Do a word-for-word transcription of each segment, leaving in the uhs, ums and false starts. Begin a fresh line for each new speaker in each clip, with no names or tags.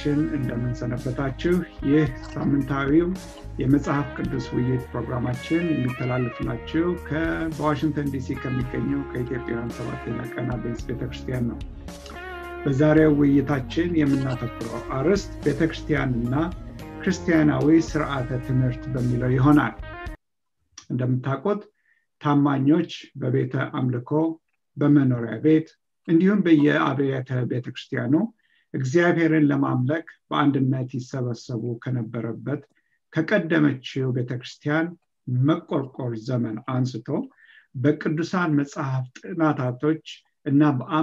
አድማጮቻችን እንደምን ሰነበታችሁ? ይህ ሳምንታዊው የመጽሐፍ ቅዱስ ውይይት ፕሮግራማችን የሚተላለፍላችሁ ከዋሽንግተን ዲሲ ከሚገኘው ከኢትዮጵያውያን ሰባተኛ ቀን አድቬንቲስት ቤተክርስቲያን ነው። በዛሬው ውይይታችን የምናተኩረው አርዕስት ቤተክርስቲያንና ክርስቲያናዊ ስርዓተ ትምህርት በሚለው ይሆናል። እንደምታውቁት ታማኞች በቤተ አምልኮ፣ በመኖሪያ ቤት እንዲሁም በየአብያተ ቤተክርስቲያኑ እግዚአብሔርን ለማምለክ በአንድነት ይሰበሰቡ ከነበረበት ከቀደመችው ቤተክርስቲያን መቆርቆር ዘመን አንስቶ በቅዱሳን መጽሐፍ ጥናታቶች እና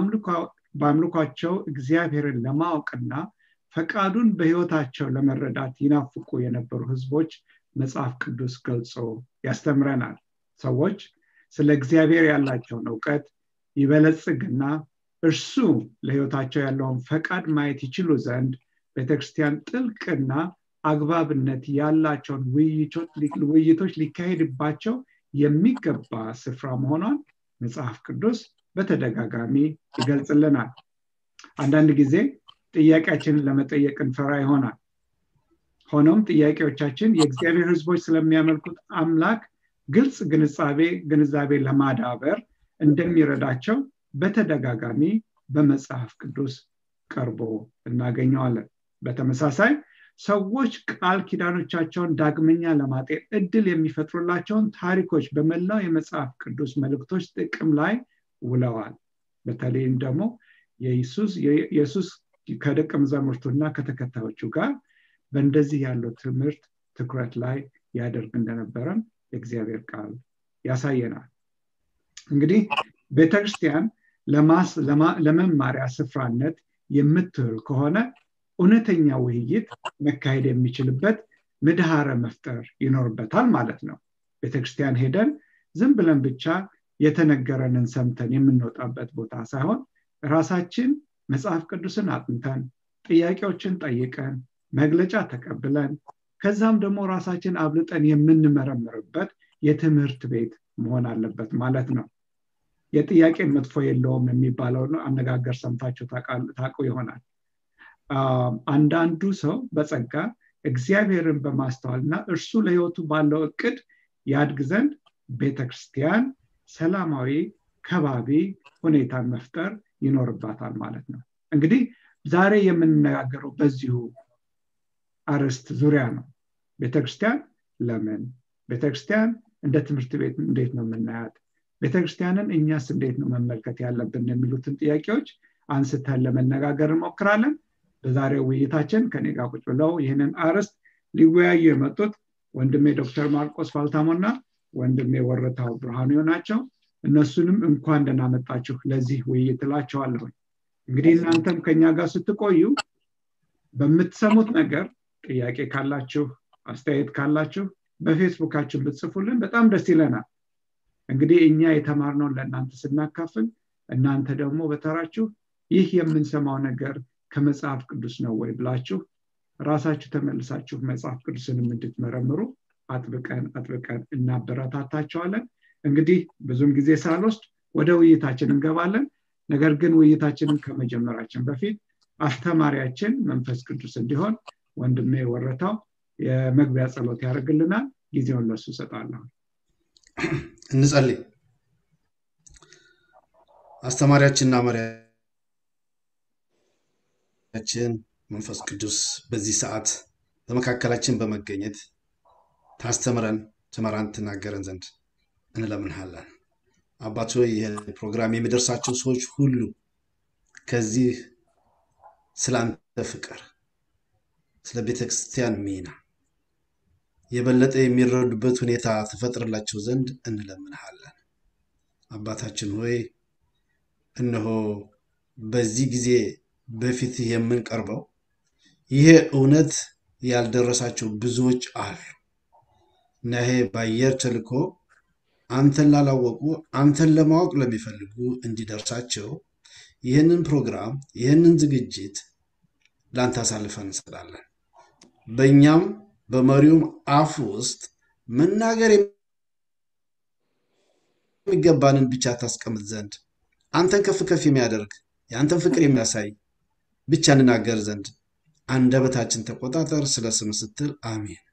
በአምልኳቸው እግዚአብሔርን ለማወቅና ፈቃዱን በሕይወታቸው ለመረዳት ይናፍቁ የነበሩ ህዝቦች መጽሐፍ ቅዱስ ገልጾ ያስተምረናል። ሰዎች ስለ እግዚአብሔር ያላቸውን ዕውቀት ይበለጽግና እርሱ ለሕይወታቸው ያለውን ፈቃድ ማየት ይችሉ ዘንድ ቤተክርስቲያን ጥልቅና አግባብነት ያላቸውን ውይይቶች ሊካሄድባቸው የሚገባ ስፍራ መሆኗን መጽሐፍ ቅዱስ በተደጋጋሚ ይገልጽልናል። አንዳንድ ጊዜ ጥያቄያችንን ለመጠየቅ እንፈራ ይሆናል። ሆኖም ጥያቄዎቻችን የእግዚአብሔር ህዝቦች ስለሚያመልኩት አምላክ ግልጽ ግንዛቤ ግንዛቤ ለማዳበር እንደሚረዳቸው በተደጋጋሚ በመጽሐፍ ቅዱስ ቀርቦ እናገኘዋለን። በተመሳሳይ ሰዎች ቃል ኪዳኖቻቸውን ዳግመኛ ለማጤን እድል የሚፈጥሩላቸውን ታሪኮች በመላው የመጽሐፍ ቅዱስ መልእክቶች ጥቅም ላይ ውለዋል። በተለይም ደግሞ የኢየሱስ ኢየሱስ ከደቀ መዛሙርቱና ከተከታዮቹ ጋር በእንደዚህ ያለው ትምህርት ትኩረት ላይ ያደርግ እንደነበረም የእግዚአብሔር ቃል ያሳየናል። እንግዲህ ቤተክርስቲያን ለማስ ለመማሪያ ስፍራነት የምትውል ከሆነ እውነተኛ ውይይት መካሄድ የሚችልበት ምህዳር መፍጠር ይኖርበታል ማለት ነው። ቤተክርስቲያን ሄደን ዝም ብለን ብቻ የተነገረንን ሰምተን የምንወጣበት ቦታ ሳይሆን ራሳችን መጽሐፍ ቅዱስን አጥንተን ጥያቄዎችን ጠይቀን መግለጫ ተቀብለን ከዛም ደግሞ ራሳችን አብልጠን የምንመረምርበት የትምህርት ቤት መሆን አለበት ማለት ነው። የጥያቄ መጥፎ የለውም የሚባለው አነጋገር ሰምታችሁ ታውቁ ይሆናል። አንዳንዱ ሰው በጸጋ እግዚአብሔርን በማስተዋልና እርሱ ለሕይወቱ ባለው ዕቅድ ያድግ ዘንድ ቤተክርስቲያን ሰላማዊ ከባቢ ሁኔታን መፍጠር ይኖርባታል ማለት ነው። እንግዲህ ዛሬ የምንነጋገረው በዚሁ አርዕስት ዙሪያ ነው። ቤተክርስቲያን ለምን? ቤተክርስቲያን እንደ ትምህርት ቤት እንዴት ነው የምናያት? ቤተክርስቲያንን እኛስ እንዴት ነው መመልከት ያለብን የሚሉትን ጥያቄዎች አንስተን ለመነጋገር እንሞክራለን። በዛሬው ውይይታችን ከኔ ጋር ቁጭ ብለው ይህንን አርዕስት ሊወያዩ የመጡት ወንድሜ ዶክተር ማርቆስ ፋልታሞና ወንድሜ ወረታው ብርሃኑ ናቸው። እነሱንም እንኳን ደህና መጣችሁ ለዚህ ውይይት እላቸዋለሁ። እንግዲህ እናንተም ከኛ ጋር ስትቆዩ በምትሰሙት ነገር ጥያቄ ካላችሁ አስተያየት ካላችሁ በፌስቡካችን ብትጽፉልን በጣም ደስ ይለናል። እንግዲህ እኛ የተማርነውን ለእናንተ ስናካፍል እናንተ ደግሞ በተራችሁ ይህ የምንሰማው ነገር ከመጽሐፍ ቅዱስ ነው ወይ ብላችሁ ራሳችሁ ተመልሳችሁ መጽሐፍ ቅዱስን እንድትመረምሩ አጥብቀን አጥብቀን እናበረታታችኋለን። እንግዲህ ብዙም ጊዜ ሳልወስድ ወደ ውይይታችን እንገባለን። ነገር ግን ውይይታችንን ከመጀመራችን በፊት አስተማሪያችን መንፈስ ቅዱስ እንዲሆን ወንድሜ ወረታው የመግቢያ ጸሎት ያደርግልናል። ጊዜውን ለሱ ሰጣለሁ።
እንጸልይ። አስተማሪያችንና መሪያችን መንፈስ ቅዱስ በዚህ ሰዓት በመካከላችን በመገኘት ታስተምረን ትመራን ትናገረን ዘንድ እንለምንሃለን። አባቶ ይሄ ፕሮግራም የሚደርሳቸው ሰዎች ሁሉ ከዚህ ስላንተ ፍቅር ስለ ቤተክርስቲያን ሚና የበለጠ የሚረዱበት ሁኔታ ተፈጥረላቸው ዘንድ እንለምንሃለን። አባታችን ሆይ እነሆ በዚህ ጊዜ በፊት የምንቀርበው ይሄ እውነት ያልደረሳቸው ብዙዎች አሉ። ነሄ ባየር ተልኮ አንተን ላላወቁ አንተን ለማወቅ ለሚፈልጉ እንዲደርሳቸው ይህንን ፕሮግራም ይህንን ዝግጅት ላንተ አሳልፈን እንሰጣለን። በእኛም በመሪውም አፍ ውስጥ መናገር የሚገባንን ብቻ ታስቀምጥ ዘንድ አንተን ከፍ ከፍ የሚያደርግ ያንተን ፍቅር የሚያሳይ ብቻ እንናገር ዘንድ አንደበታችን ተቆጣጠር ስለ ስም ስትል አሜን።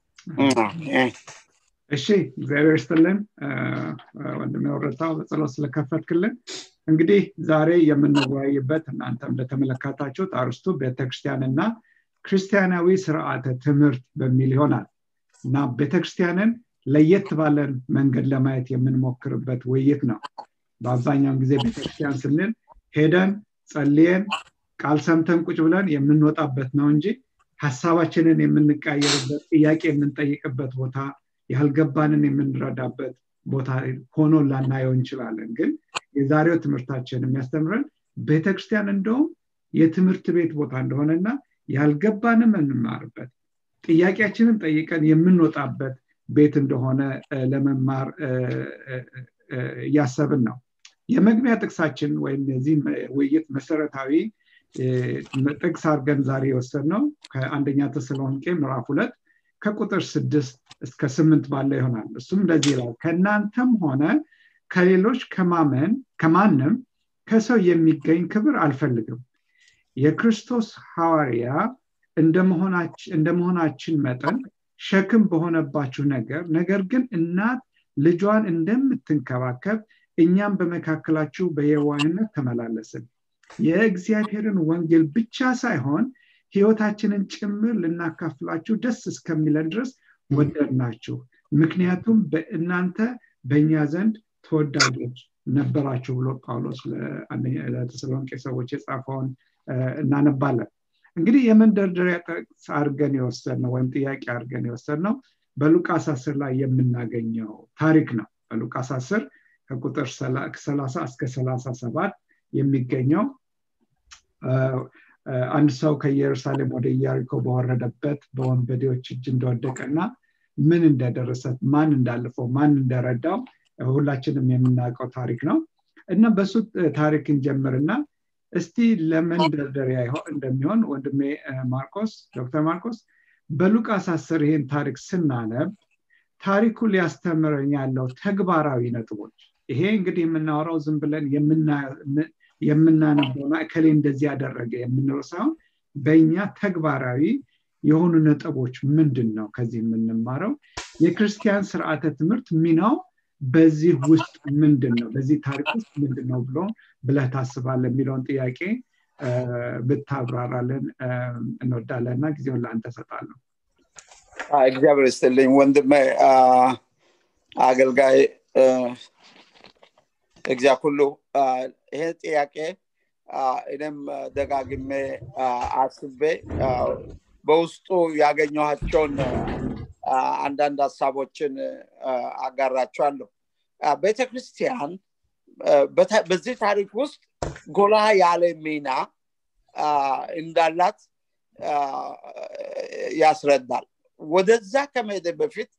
እሺ እግዚአብሔር ይስጥልን ወንድሜ ወረታው በጸሎት ስለከፈትክልን። እንግዲህ ዛሬ የምንወያይበት እናንተም እንደተመለከታችሁት አርስቱ ቤተክርስቲያንና ክርስቲያናዊ ስርዓተ ትምህርት በሚል ይሆናል እና ቤተክርስቲያንን ለየት ባለ መንገድ ለማየት የምንሞክርበት ውይይት ነው። በአብዛኛው ጊዜ ቤተክርስቲያን ስንል ሄደን ጸልየን ቃል ሰምተን ቁጭ ብለን የምንወጣበት ነው እንጂ ሐሳባችንን የምንቀያየርበት ጥያቄ የምንጠይቅበት ቦታ ያልገባንን የምንረዳበት ቦታ ሆኖ ላናየው እንችላለን። ግን የዛሬው ትምህርታችን የሚያስተምረን ቤተክርስቲያን እንደው የትምህርት ቤት ቦታ እንደሆነና ያልገባንን እንማርበት ጥያቄያችንን ጠይቀን የምንወጣበት ቤት እንደሆነ ለመማር ያሰብን ነው። የመግቢያ ጥቅሳችን ወይም የዚህ ውይይት መሰረታዊ ጥቅስ አድርገን ዛሬ ወሰድነው ከአንደኛ ተሰሎንቄ ምዕራፍ ሁለት ከቁጥር ስድስት እስከ ስምንት ባለው ይሆናል። እሱም እንደዚህ ይላል፣ ከናንተም ሆነ ከሌሎች ከማመን ከማንም ከሰው የሚገኝ ክብር አልፈልግም። የክርስቶስ ሐዋርያ እንደመሆናችን እንደመሆናችን መጠን ሸክም በሆነባችሁ ነገር ነገር ግን እናት ልጇን እንደምትንከባከብ እኛም በመካከላችሁ በየዋህነት ተመላለስን። የእግዚአብሔርን ወንጌል ብቻ ሳይሆን ሕይወታችንን ጭምር ልናካፍላችሁ ደስ እስከሚለን ድረስ ወደድናችሁ። ምክንያቱም በእናንተ በእኛ ዘንድ ተወዳጆች ነበራችሁ ብሎ ጳውሎስ ለአንደኛ ተሰሎንቄ ሰዎች የጻፈውን እናነባለን። እንግዲህ የመንደርደሪያ ጥቅስ አድርገን የወሰድነው ወይም ጥያቄ አድርገን የወሰድነው በሉቃስ አስር ላይ የምናገኘው ታሪክ ነው። በሉቃስ አስር ከቁጥር ሰላሳ እስከ ሰላሳ ሰባት የሚገኘው አንድ ሰው ከኢየሩሳሌም ወደ ኢያሪኮ በወረደበት በወንበዴዎች እጅ እንደወደቀና ምን እንደደረሰት ማን እንዳለፈው ማን እንደረዳው ሁላችንም የምናውቀው ታሪክ ነው እና በሱ ታሪክ እንጀምርና እስቲ ለመንደርደሪያ እንደሚሆን ወንድሜ ማርቆስ ዶክተር ማርቆስ በሉቃስ አስር ይሄን ታሪክ ስናነብ ታሪኩ ሊያስተምረን ያለው ተግባራዊ ነጥቦች ይሄ እንግዲህ የምናወራው ዝም ብለን የምና የምናነበውና ከሌ እንደዚህ ያደረገ የምንለው ሳይሆን በእኛ ተግባራዊ የሆኑ ነጥቦች ምንድነው ከዚህ የምንማረው የክርስቲያን ስርዓተ ትምህርት ሚናው በዚህ ውስጥ ምንድነው በዚህ ታሪክ ውስጥ ምንድነው ብሎ ብለህ ታስባለህ የሚለውን ጥያቄ ብታብራራለን እንወዳለንና ጊዜውን ላንተ ሰጣለሁ።
እግዚአብሔር ይስጥልኝ ወንድሜ አገልጋይ እግዚአብሔር ይሄ ጥያቄ እኔም ደጋግሜ አስቤ በውስጡ ያገኘኋቸውን አንዳንድ ሐሳቦችን አጋራቸዋለሁ። ቤተክርስቲያን በዚህ ታሪክ ውስጥ ጎላ ያለ ሚና እንዳላት ያስረዳል። ወደዛ ከመሄድ በፊት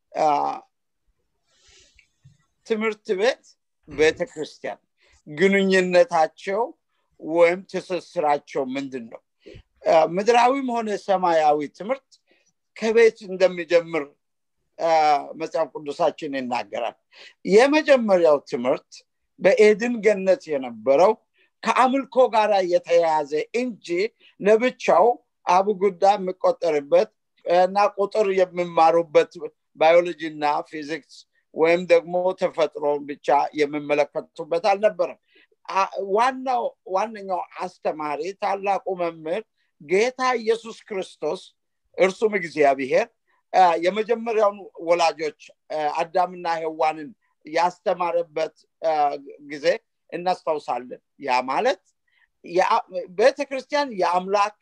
ትምህርት ቤት ቤተክርስቲያን ግንኙነታቸው ወይም ትስስራቸው ምንድነው? ምድራዊም ሆነ ሰማያዊ ትምህርት ከቤት እንደሚጀምር መጽሐፍ ቅዱሳችን ይናገራል። የመጀመሪያው ትምህርት በኤድን ገነት የነበረው ከአምልኮ ጋር የተያያዘ እንጂ ለብቻው አቡጉዳ የሚቆጠርበት እና ቁጥር የሚማሩበት ባዮሎጂና ፊዚክስ ወይም ደግሞ ተፈጥሮ ብቻ የሚመለከቱበት አልነበረም። ዋናው ዋነኛው አስተማሪ ታላቁ መምህር ጌታ ኢየሱስ ክርስቶስ እርሱም እግዚአብሔር የመጀመሪያውን ወላጆች አዳምና ሔዋንን ያስተማረበት ጊዜ እናስታውሳለን። ያ ማለት ቤተክርስቲያን የአምላክ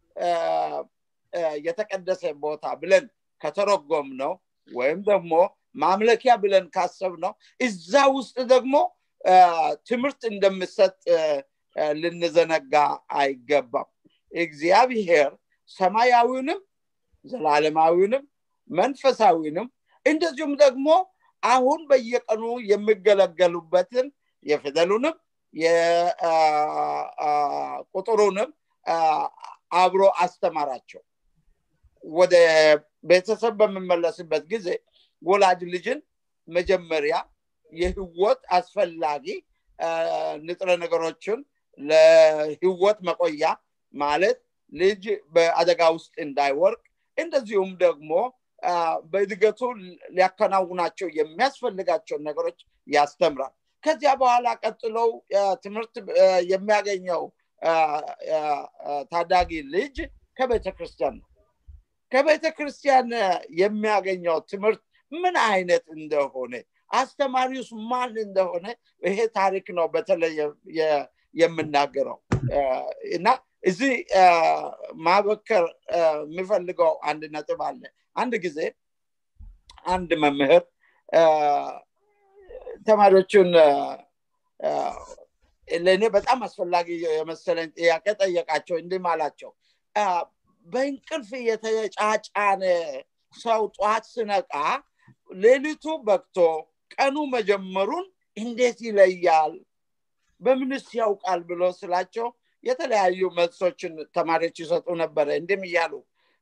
የተቀደሰ ቦታ ብለን ከተረጎም ነው ወይም ደግሞ ማምለኪያ ብለን ካሰብነው እዛ ውስጥ ደግሞ ትምህርት እንደምሰጥ ልንዘነጋ አይገባም። እግዚአብሔር ሰማያዊውንም ዘላለማዊውንም መንፈሳዊውንም እንደዚሁም ደግሞ አሁን በየቀኑ የሚገለገሉበትን የፊደሉንም የቁጥሩንም አብሮ አስተማራቸው። ወደ ቤተሰብ በመመለስበት ጊዜ ወላጅ ልጅን መጀመሪያ የህይወት አስፈላጊ ንጥረ ነገሮችን ለህይወት መቆያ ማለት ልጅ በአደጋ ውስጥ እንዳይወርቅ እንደዚሁም ደግሞ በእድገቱ ሊያከናውናቸው የሚያስፈልጋቸው ነገሮች ያስተምራል ከዚያ በኋላ ቀጥለው ትምህርት የሚያገኘው ታዳጊ ልጅ ከቤተክርስቲያን ነው ከቤተክርስቲያን የሚያገኘው ትምህርት ምን አይነት እንደሆነ አስተማሪውስ ማን እንደሆነ ይሄ ታሪክ ነው በተለይ የምናገረው እና እዚህ ማበከር የሚፈልገው አንድ ነጥብ አለ አንድ ጊዜ አንድ መምህር ተማሪዎቹን ለኔ በጣም አስፈላጊ የመሰለኝ ጥያቄ ጠየቃቸው እንዲህ ማላቸው በእንቅልፍ የተጫጫነ ሰው ጧት ስነቃ ሌሊቱ በቅቶ ቀኑ መጀመሩን እንዴት ይለያል በምንስ ያውቃል ብሎ ስላቸው የተለያዩ መልሶችን ተማሪዎች ይሰጡ ነበር እንደም ይያሉ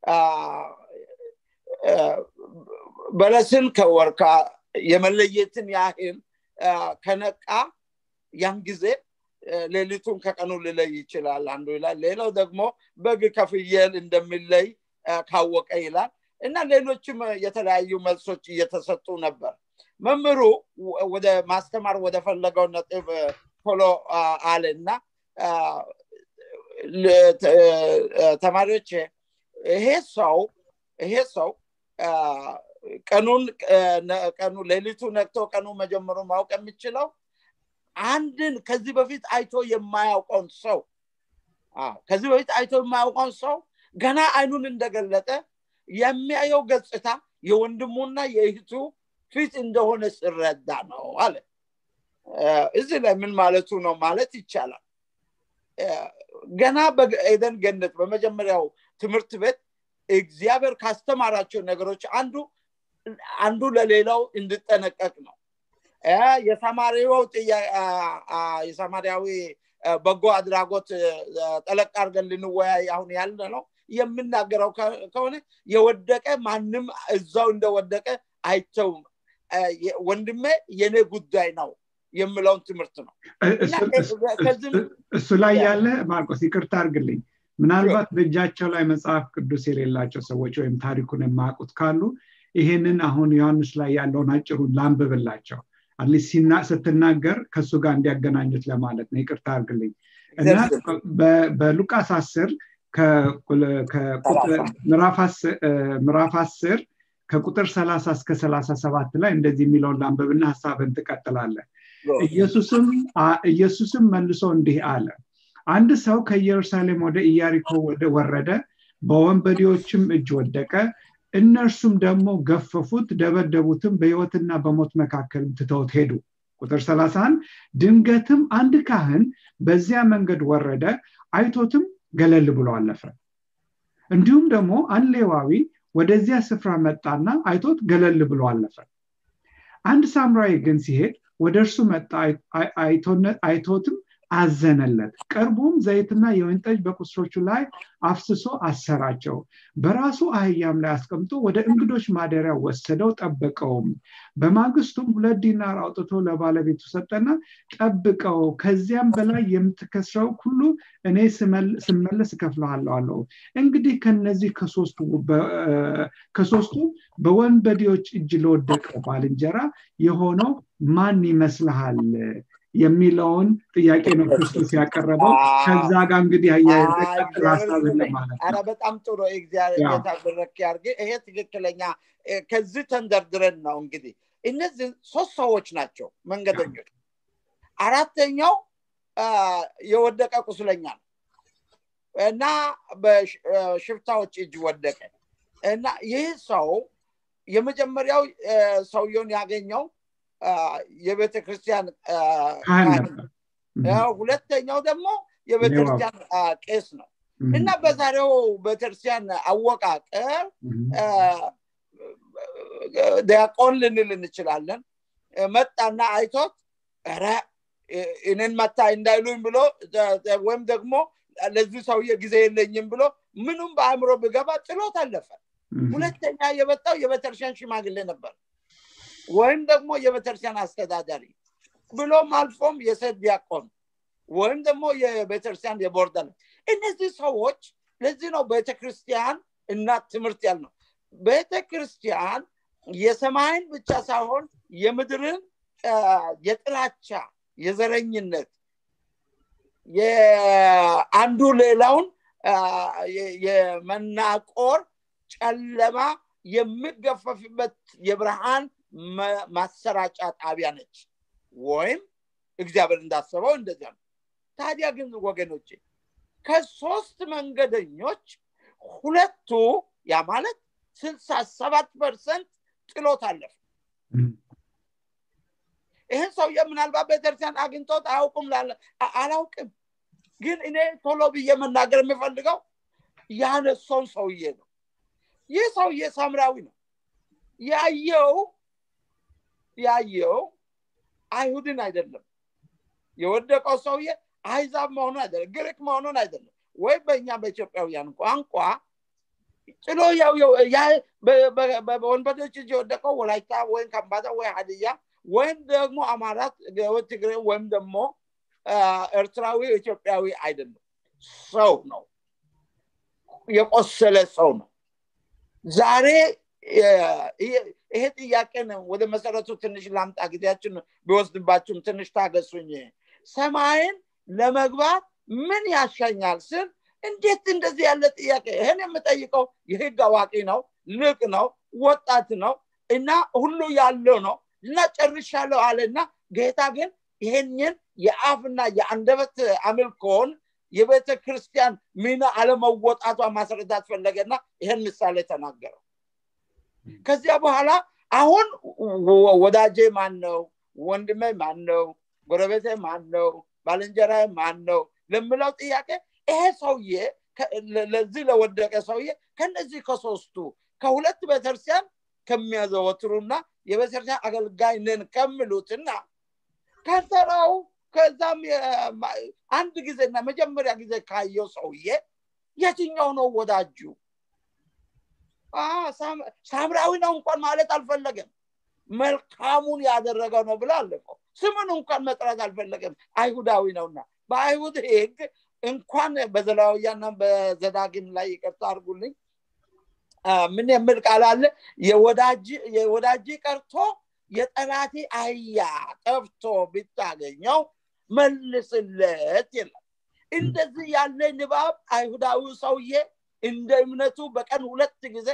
በለስን ከወርቃ የመለየትን ያህል ከነቃ ያን ጊዜ ሌሊቱን ከቀኑ ሊለይ ይችላል አንዱ ይላል ሌላው ደግሞ በግ ከፍየል እንደሚለይ ካወቀ ይላል እና ሌሎችም የተለያዩ መልሶች እየተሰጡ ነበር መምሩ ወደ ማስተማር ወደ ፈለገው ነጥብ ፎሎ አለና ተማሪዎች ይሄ ሰው ይሄ ሰው ቀኑን ቀኑ ሌሊቱ ነክቶ ቀኑ መጀመሩ ማወቅ የሚችለው አንድን ከዚህ በፊት አይቶ የማያውቀውን ሰው አዎ ከዚህ በፊት አይቶ የማያውቀውን ሰው ገና አይኑን እንደገለጠ የሚያየው ገጽታ የወንድሙና የእህቱ ፊት እንደሆነ ሲረዳ ነው አለ እዚህ ላይ ምን ማለቱ ነው ማለት ይቻላል ገና በኤደን ገነት በመጀመሪያው ትምህርት ቤት እግዚአብሔር ካስተማራቸው ነገሮች አንዱ አንዱ ለሌላው እንድጠነቀቅ ነው የሳማሪያው የሳማሪያዊ በጎ አድራጎት ጠለቅ አድርገን ልንወያይ አሁን ያለ ነው የምናገረው ከሆነ የወደቀ ማንንም እዛው እንደወደቀ አይተው ወንድሜ የኔ ጉዳይ ነው የሚለውን ትምህርት ነው
እሱ ላይ ያለ ማርቆስ ይቅርታ አድርግልኝ ምናልባት በእጃቸው ላይ መጽሐፍ ቅዱስ የሌላቸው ሰዎች ወይም ታሪኩን የማያውቁት ካሉ ይሄንን አሁን ዮሐንስ ላይ ያለውን አጭሩን ላንብብላቸው አሊሲና ስትናገር ከሱ ጋር እንዲያገናኙት ለማለት ነው ይቅርታ አድርግልኝ እና በሉቃስ አስር ከቁጥር ምዕራፍ አስር ከቁጥር ሰላሳ እስከ ሰላሳ ሰባት ላይ እንደዚህ የሚለውን ላንብብና ሐሳብን ተቀጥላለህ ኢየሱስም ኢየሱስም መልሶ እንዲህ አለ አንድ ሰው ከኢየሩሳሌም ወደ ኢያሪኮ ወደ ወረደ በወንበዴዎችም እጅ ወደቀ እነርሱም ደግሞ ገፈፉት ደበደቡትም በሕይወትና በሞት መካከል ትተውት ሄዱ ቁጥር ሰላሳ አንድ ድንገትም አንድ ካህን በዚያ መንገድ ወረደ አይቶትም ገለል ብሎ አለፈ እንዲሁም ደግሞ አንድ ሌዋዊ ወደዚያ ስፍራ መጣና አይቶት ገለል ብሎ አለፈ አንድ ሳምራዊ ግን ሲሄድ ወደርሱ መጣ አይቶትም አዘነለት ቀርቦም ዘይትና የወይን ጠጅ በቁስሎቹ ላይ አፍስሶ አሰራቸው በራሱ አህያም ላይ አስቀምጦ ወደ እንግዶች ማደሪያ ወሰደው ጠበቀው በማግስቱም ሁለት ዲናር አውጥቶ ለባለቤቱ ሰጠና ጠብቀው ከዚያም በላይ የምትከስረው ሁሉ እኔ ስመለስ እከፍልሃለሁ አለው እንግዲህ ከነዚህ ከሶስቱ ከሶስቱ በወንበዴዎች እጅ ለወደቀ ባልንጀራ የሆነው ማን ይመስልሃል የሚለውን ጥያቄ ነው ክርስቶስ ያቀረበው ከዛ ጋር እንግዲህ አያይዘው ራሳብን ለማለት
አረ በጣም ጥሩ እግዚአብሔር የታበረከ ያርግ ይሄ ትክክለኛ ከዚህ ተንደርድረን ነው እንግዲህ እነዚህ ሶስት ሰዎች ናቸው መንገደኞች አራተኛው የወደቀ ቁስለኛ እና በሽፍታዎች እጅ ወደቀ እና ይህ ሰው የመጀመሪያው ሰውየውን ያገኘው የቤተክርስቲያን ያው ሁለተኛው ደግሞ የቤተክርስቲያን ቄስ ነው እና በዛሬው ቤተክርስቲያን አወቃቀር ዲያቆን ልንል እንችላለን መጣና አይቶት አረ እኔን መታ እንዳይሉኝ ብሎ ወይም ደግሞ ለዚህ ሰውዬ ጊዜ የለኝም ብሎ ምንም በአእምሮ ቢገባ ጥሎት አለፈ ሁለተኛ የመጣው የቤተክርስቲያን ሽማግሌ ነበር ወይም ደግሞ የቤተክርስቲያን አስተዳዳሪ ብሎ ማልፎም የሰድ ዲያቆን ወይም ደግሞ የቤተክርስቲያን የቦርዳል እነዚህ ሰዎች ለዚህ ነው ቤተክርስቲያን እና ትምህርት ያልነው ቤተክርስቲያን የሰማይን ብቻ ሳይሆን የምድርን የጥላቻ የዘረኝነት የአንዱ ሌላውን የመናቆር ጨለማ የሚገፈፍበት የብርሃን ማሰራጫ ጣቢያ ነች ወይም እግዚአብሔር እንዳሰበው እንደዚያ ነው ታዲያ ግን ወገኖቼ ከሶስት መንገደኞች ሁለቱ ያ ማለት ስልሳ ሰባት ፐርሰንት ጥሎት አለፈ ይሄን ሰው የምናልባት ቤተክርስቲያን አግኝቶት አያውቁም አላውቅም ግን እኔ ቶሎ ብዬ መናገር የምፈልገው ያነሶን ሰውዬ ነው ይህ ሰውዬ ሳምራዊ ነው ያየው ያየው አይሁድን አይደለም የወደቀው ሰውዬ አይዛብ መሆኑን አይደለም ግሪክ መሆኑን አይደለም ወይ በእኛ በኢትዮጵያውያን ቋንቋ ጥሎ ያው ያ በወንበዶች እጅ የወደቀው ወላይታ ወይም ከምባታ ወይ ሀዲያ ወይም ደግሞ አማራት ወይ ትግሬ ወይም ደግሞ ኤርትራዊ ኢትዮጵያዊ አይደለም ሰው ነው የቆሰለ ሰው ነው ዛሬ ይሄ ጥያቄ ነው ወደ መሰረቱ ትንሽ ላምጣ ጊዜያችን ቢወስድባችሁም ትንሽ ታገሱኝ ሰማይን ለመግባት ምን ያሻኛል ስል እንዴት እንደዚህ ያለ ጥያቄ ይሄን የምጠይቀው የህግ አዋቂ ነው ልቅ ነው ወጣት ነው እና ሁሉ ያለው ነው እና ጨርሻለሁ አለና ጌታ ግን ይሄንን የአፍና የአንደበት አምልኮን የቤተክርስቲያን ሚና አለመወጣቷ ማስረዳት ፈለገና ይሄን ምሳሌ ተናገረው ከዚያ በኋላ አሁን ወዳጄ ማን ነው ወንድሜ ማን ነው ጎረቤቴ ማን ነው ባልንጀራዬ ማን ነው ለምለው ጥያቄ ይሄ ሰውዬ ለዚህ ለወደቀ ሰውዬ ከነዚህ ከሶስቱ ከሁለት ቤተክርስቲያን ከሚያዘወትሩና የቤተክርስቲያን አገልጋይ ነን ከሚሉትና ከተራው ከዛም አንድ ጊዜና መጀመሪያ ጊዜ ካየው ሰውዬ የትኛው ነው ወዳጁ አ ሳምራዊ ነው እንኳን ማለት አልፈለገም መልካሙን ያደረገው ነው ብላለፈው ስሙን እንኳን መጥራት አልፈለገም አይሁዳዊ ነውና በአይሁድ ህግ እንኳን በዘላውያና በዘዳግም ላይ ይቅርታ አድርጉልኝ ምን የሚል ቃል አለ የወዳጅ የወዳጅ ቀርቶ የጠላቲ አያ ጠፍቶ ቢታገኘው መልስለት ይላል እንደዚህ ያለ ንባብ አይሁዳዊ ሰውዬ እንደ እምነቱ በቀን ሁለት ጊዜ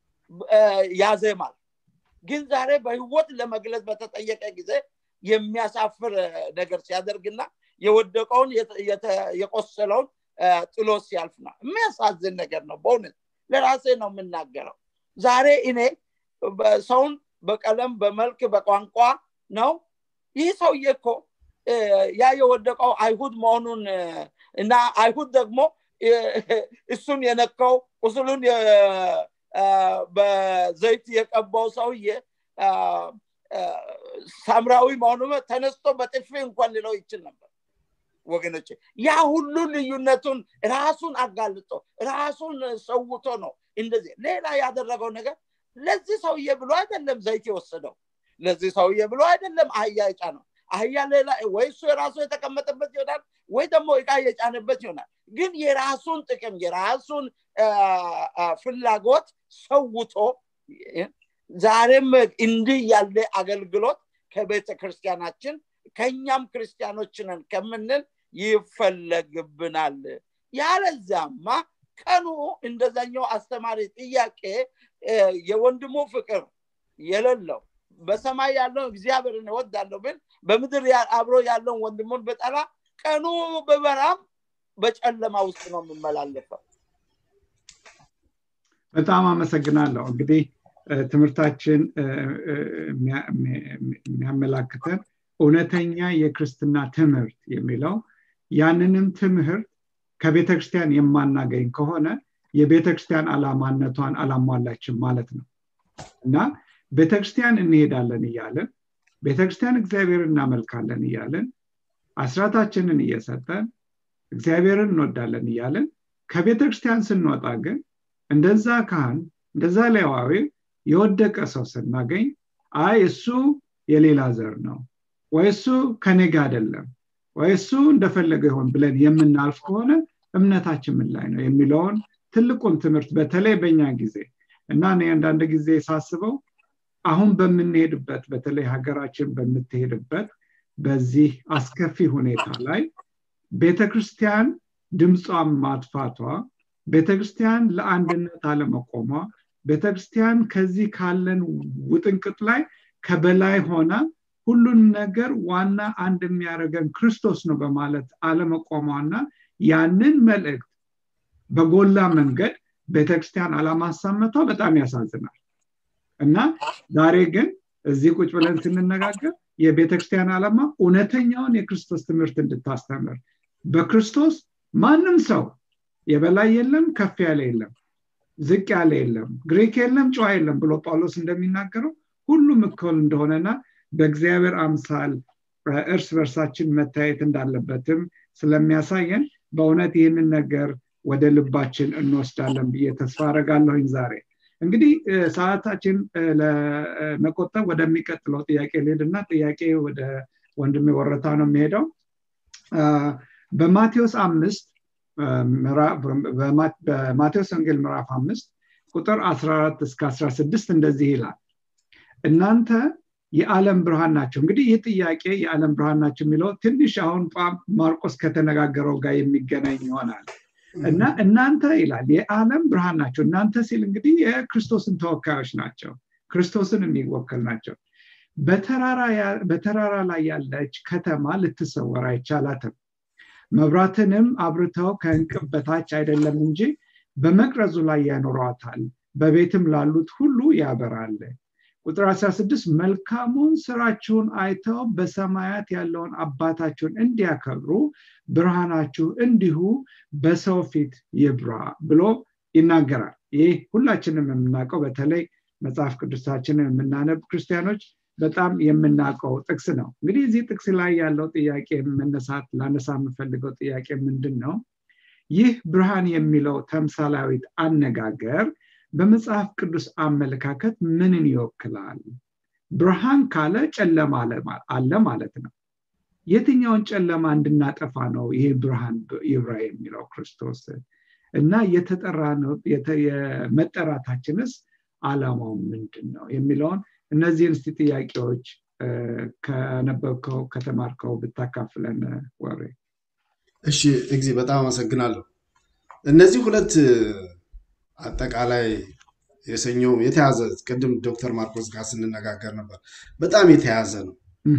ያዘማል ግን ዛሬ በህይወት ለመግለጽ በተጠየቀ ጊዜ የሚያሳፍር ነገር ሲያደርግና የወደቀውን የቆሰለውን ጥሎስ ያልፍና የሚያሳዝን ነገር ነው በእውነት ለራሴ ነው የምናገረው ዛሬ እኔ ሰውን በቀለም በመልክ በቋንቋ ነው ይህ ሰውዬ እኮ ያ የወደቀው አይሁድ መሆኑን እና አይሁድ ደግሞ እሱን የነካው ቁስሉን በዘይት የቀባው ሰውዬ ሳምራዊ መሆኑን ተነስቶ በጥፊ እንኳን ሊለው ይችል ነበር ወገኖቼ ያ ሁሉ ልዩነቱን ራሱን አጋልጦ ራሱን ሰውቶ ነው እንደዚህ ሌላ ያደረገው ነገር ለዚህ ሰውዬ ብሎ አይደለም ዘይት የወሰደው ለዚህ ሰውዬ ብሎ አይደለም አህያ የጫነው አህያ ሌላ ወይ እሱ ራሱ የተቀመጠበት ይሆናል ወይ ደግሞ ዕቃ የጫነበት ይሆናል ግን የራሱን ጥቅም የራሱን ፍላጎት ሰውቶ ዛሬም እንዲህ ያለ አገልግሎት ከቤተክርስቲያናችን ከኛም ክርስቲያኖች ነን ከመንል ይፈለግብናል ያለዛማ ቀኑ እንደዛኛው አስተማሪ ጥያቄ የወንድሙ ፍቅር የሌለው በሰማይ ያለው እግዚአብሔርን ወዳለው ግን በምድር አብሮ ያለው ወንድሙን በጠላ ቀኑ በበራም በጨለማ ውስጥ ነው የሚመላለፈው
በጣም አመሰግናለሁ እንግዲህ ትምህርታችን የሚያመላክተን እውነተኛ የክርስትና ትምህርት የሚለው ያንንም ትምህርት ከቤተክርስቲያን የማናገኝ ከሆነ የቤተክርስቲያን አላማነቷን አላሟላችም ማለት ነው እና ቤተክርስቲያን እንሄዳለን ይያለን ቤተክርስቲያን እግዚአብሔርን እናመልካለን ይያለን አስራታችንን እየሰጠን እግዚአብሔርን እንወዳለን ይያለን ከቤተክርስቲያን ስንወጣ ግን እንደዛ ካህን እንደዛ ሌዋዊ የወደቀ ሰው ስናገኝ አይ እሱ የሌላ ዘር ነው ወይ እሱ ከኔ ጋር አይደለም ወይ እሱ እንደፈለገ ይሆን ብለን የምናልፍ ከሆነ እምነታችን ምን ላይ ነው የሚለውን ትልቁን ትምህርት በተለይ በእኛ ጊዜ እና እኔ አንዳንድ ጊዜ ሳስበው አሁን በምንሄድበት በተለይ ሀገራችን በምትሄድበት በዚህ አስከፊ ሁኔታ ላይ ቤተክርስቲያን ድምጿን ማጥፋቷ ቤተክርስቲያን ለአንድነት አለመቆሟ ቤተክርስቲያን ከዚህ ካለን ውጥንቅጥ ላይ ከበላይ ሆና ሁሉን ነገር ዋና አንድ የሚያደርገን ክርስቶስ ነው በማለት አለመቆሟና ያንን መልእክት በጎላ መንገድ ቤተክርስቲያን አለማሳመቷ በጣም ያሳዝናል እና ዛሬ ግን እዚህ ቁጭ ብለን ስንነጋገር የቤተክርስቲያን ዓላማ እውነተኛውን የክርስቶስ ትምህርት እንድታስተምር በክርስቶስ ማንም ሰው የበላይ የለም ከፍ ያለ የለም ዝቅ ያለ የለም ግሪክ የለም ጨዋ የለም ብሎ ጳውሎስ እንደሚናገረው ሁሉም እኩል እንደሆነና በእግዚአብሔር አምሳል እርስ በርሳችን መታየት እንዳለበትም ስለሚያሳየን በእውነት ይህንን ነገር ወደ ልባችን እንወስዳለን ብዬ ተስፋ አደርጋለሁኝ ዛሬ እንግዲህ ሰዓታችን ለመቆጠብ ወደሚቀጥለው ጥያቄ ልሄድና ጥያቄ ወደ ወንድሜ ወረታ ነው የሚሄደው በማቴዎስ አምስት በማቴዎስ ወንጌል ምዕራፍ አምስት ቁጥር አስራ አራት እስከ አስራ ስድስት እንደዚህ ይላል እናንተ የዓለም ብርሃን ናቸው እንግዲህ ይህ ጥያቄ የዓለም ብርሃን ናቸው የሚለው ትንሽ አሁን ማርቆስ ከተነጋገረው ጋር የሚገናኝ ይሆናል እና እናንተ ይላል የዓለም ብርሃን ናቸው እናንተ ሲል እንግዲህ የክርስቶስን ተወካዮች ናቸው ክርስቶስን የሚወክል ናቸው በተራራ በተራራ ላይ ያለች ከተማ ልትሰወር አይቻላትም መብራትንም አብርተው ከእንቅብ በታች አይደለም እንጂ በመቅረዙ ላይ ያኖሯታል በቤትም ላሉት ሁሉ ያበራል ቁጥር አስራ ስድስት መልካሙን ስራችሁን አይተው በሰማያት ያለውን አባታችሁን እንዲያከብሩ ብርሃናችሁ እንዲሁ በሰው ፊት ይብራ ብሎ ይናገራል ይህ ሁላችንም የምናውቀው በተለይ መጽሐፍ ቅዱሳችንን የምናነብ ክርስቲያኖች በጣም የምናውቀው ጥቅስ ነው እንግዲህ እዚህ ጥቅስ ላይ ያለው ጥያቄ መነሳት ላነሳ የምፈልገው ጥያቄ ምንድን ነው ይህ ብርሃን የሚለው ተምሳሌያዊት አነጋገር በመጽሐፍ ቅዱስ አመለካከት ምንን ይወክላል ብርሃን ካለ ጨለማ አለ ማለት ነው የትኛውን ጨለማ እንድናጠፋ ነው ይሄ ብርሃን ይብራ የሚለው ክርስቶስ እና የተጠራ ነው የመጠራታችንስ ዓላማው ምንድነው የሚለውን እነዚህን እስቲ ጥያቄዎች ከነበርከው ከተማርከው ብታካፍለን ወሬ
እሺ እግዚእ በጣም አመሰግናለሁ እነዚህ ሁለት አጠቃላይ የሰኞው የተያዘ ቅድም ዶክተር ማርቆስ ጋር ስንነጋገር ነበር በጣም የተያዘ ነው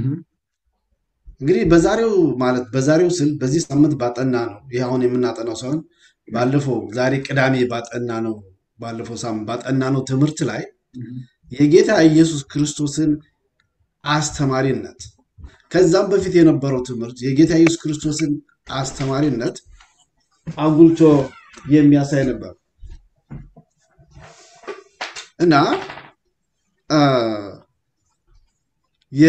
እንግዲህ በዛሬው ማለት በዛሬው ስል በዚህ ሳምንት ባጠና ነው ይሄ አሁን የምናጠናው ሳይሆን ባለፈው ዛሬ ቅዳሜ ባጠና ነው ባለፈው ሳምንት ባጠና ነው ትምህርት ላይ የጌታ ኢየሱስ ክርስቶስን አስተማሪነት ከዛም በፊት የነበረው ትምህርት የጌታ ኢየሱስ ክርስቶስን አስተማሪነት አጉልቶ የሚያሳይ ነበር እና የ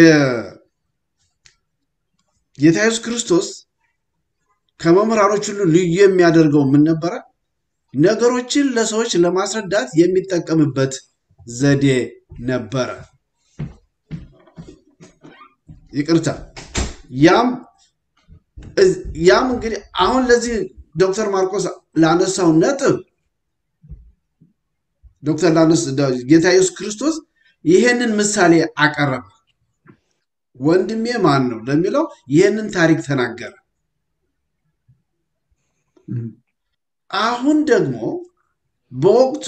ጌታ ኢየሱስ ክርስቶስ ከመምህራኖች ሁሉ ልዩ የሚያደርገው ምን ነበር ነገሮችን ለሰዎች ለማስረዳት የሚጠቀምበት ዘዴ ነበር ይቅርታ ያም ያም እንግዲህ አሁን ለዚህ ዶክተር ማርቆስ ላነሳው ነጥብ ዶክተር ላነስ ጌታ ኢየሱስ ክርስቶስ ይሄንን ምሳሌ አቀረበ ወንድሜ ማን ነው ለሚለው ይሄንን ታሪክ ተናገረ አሁን ደግሞ በወቅቱ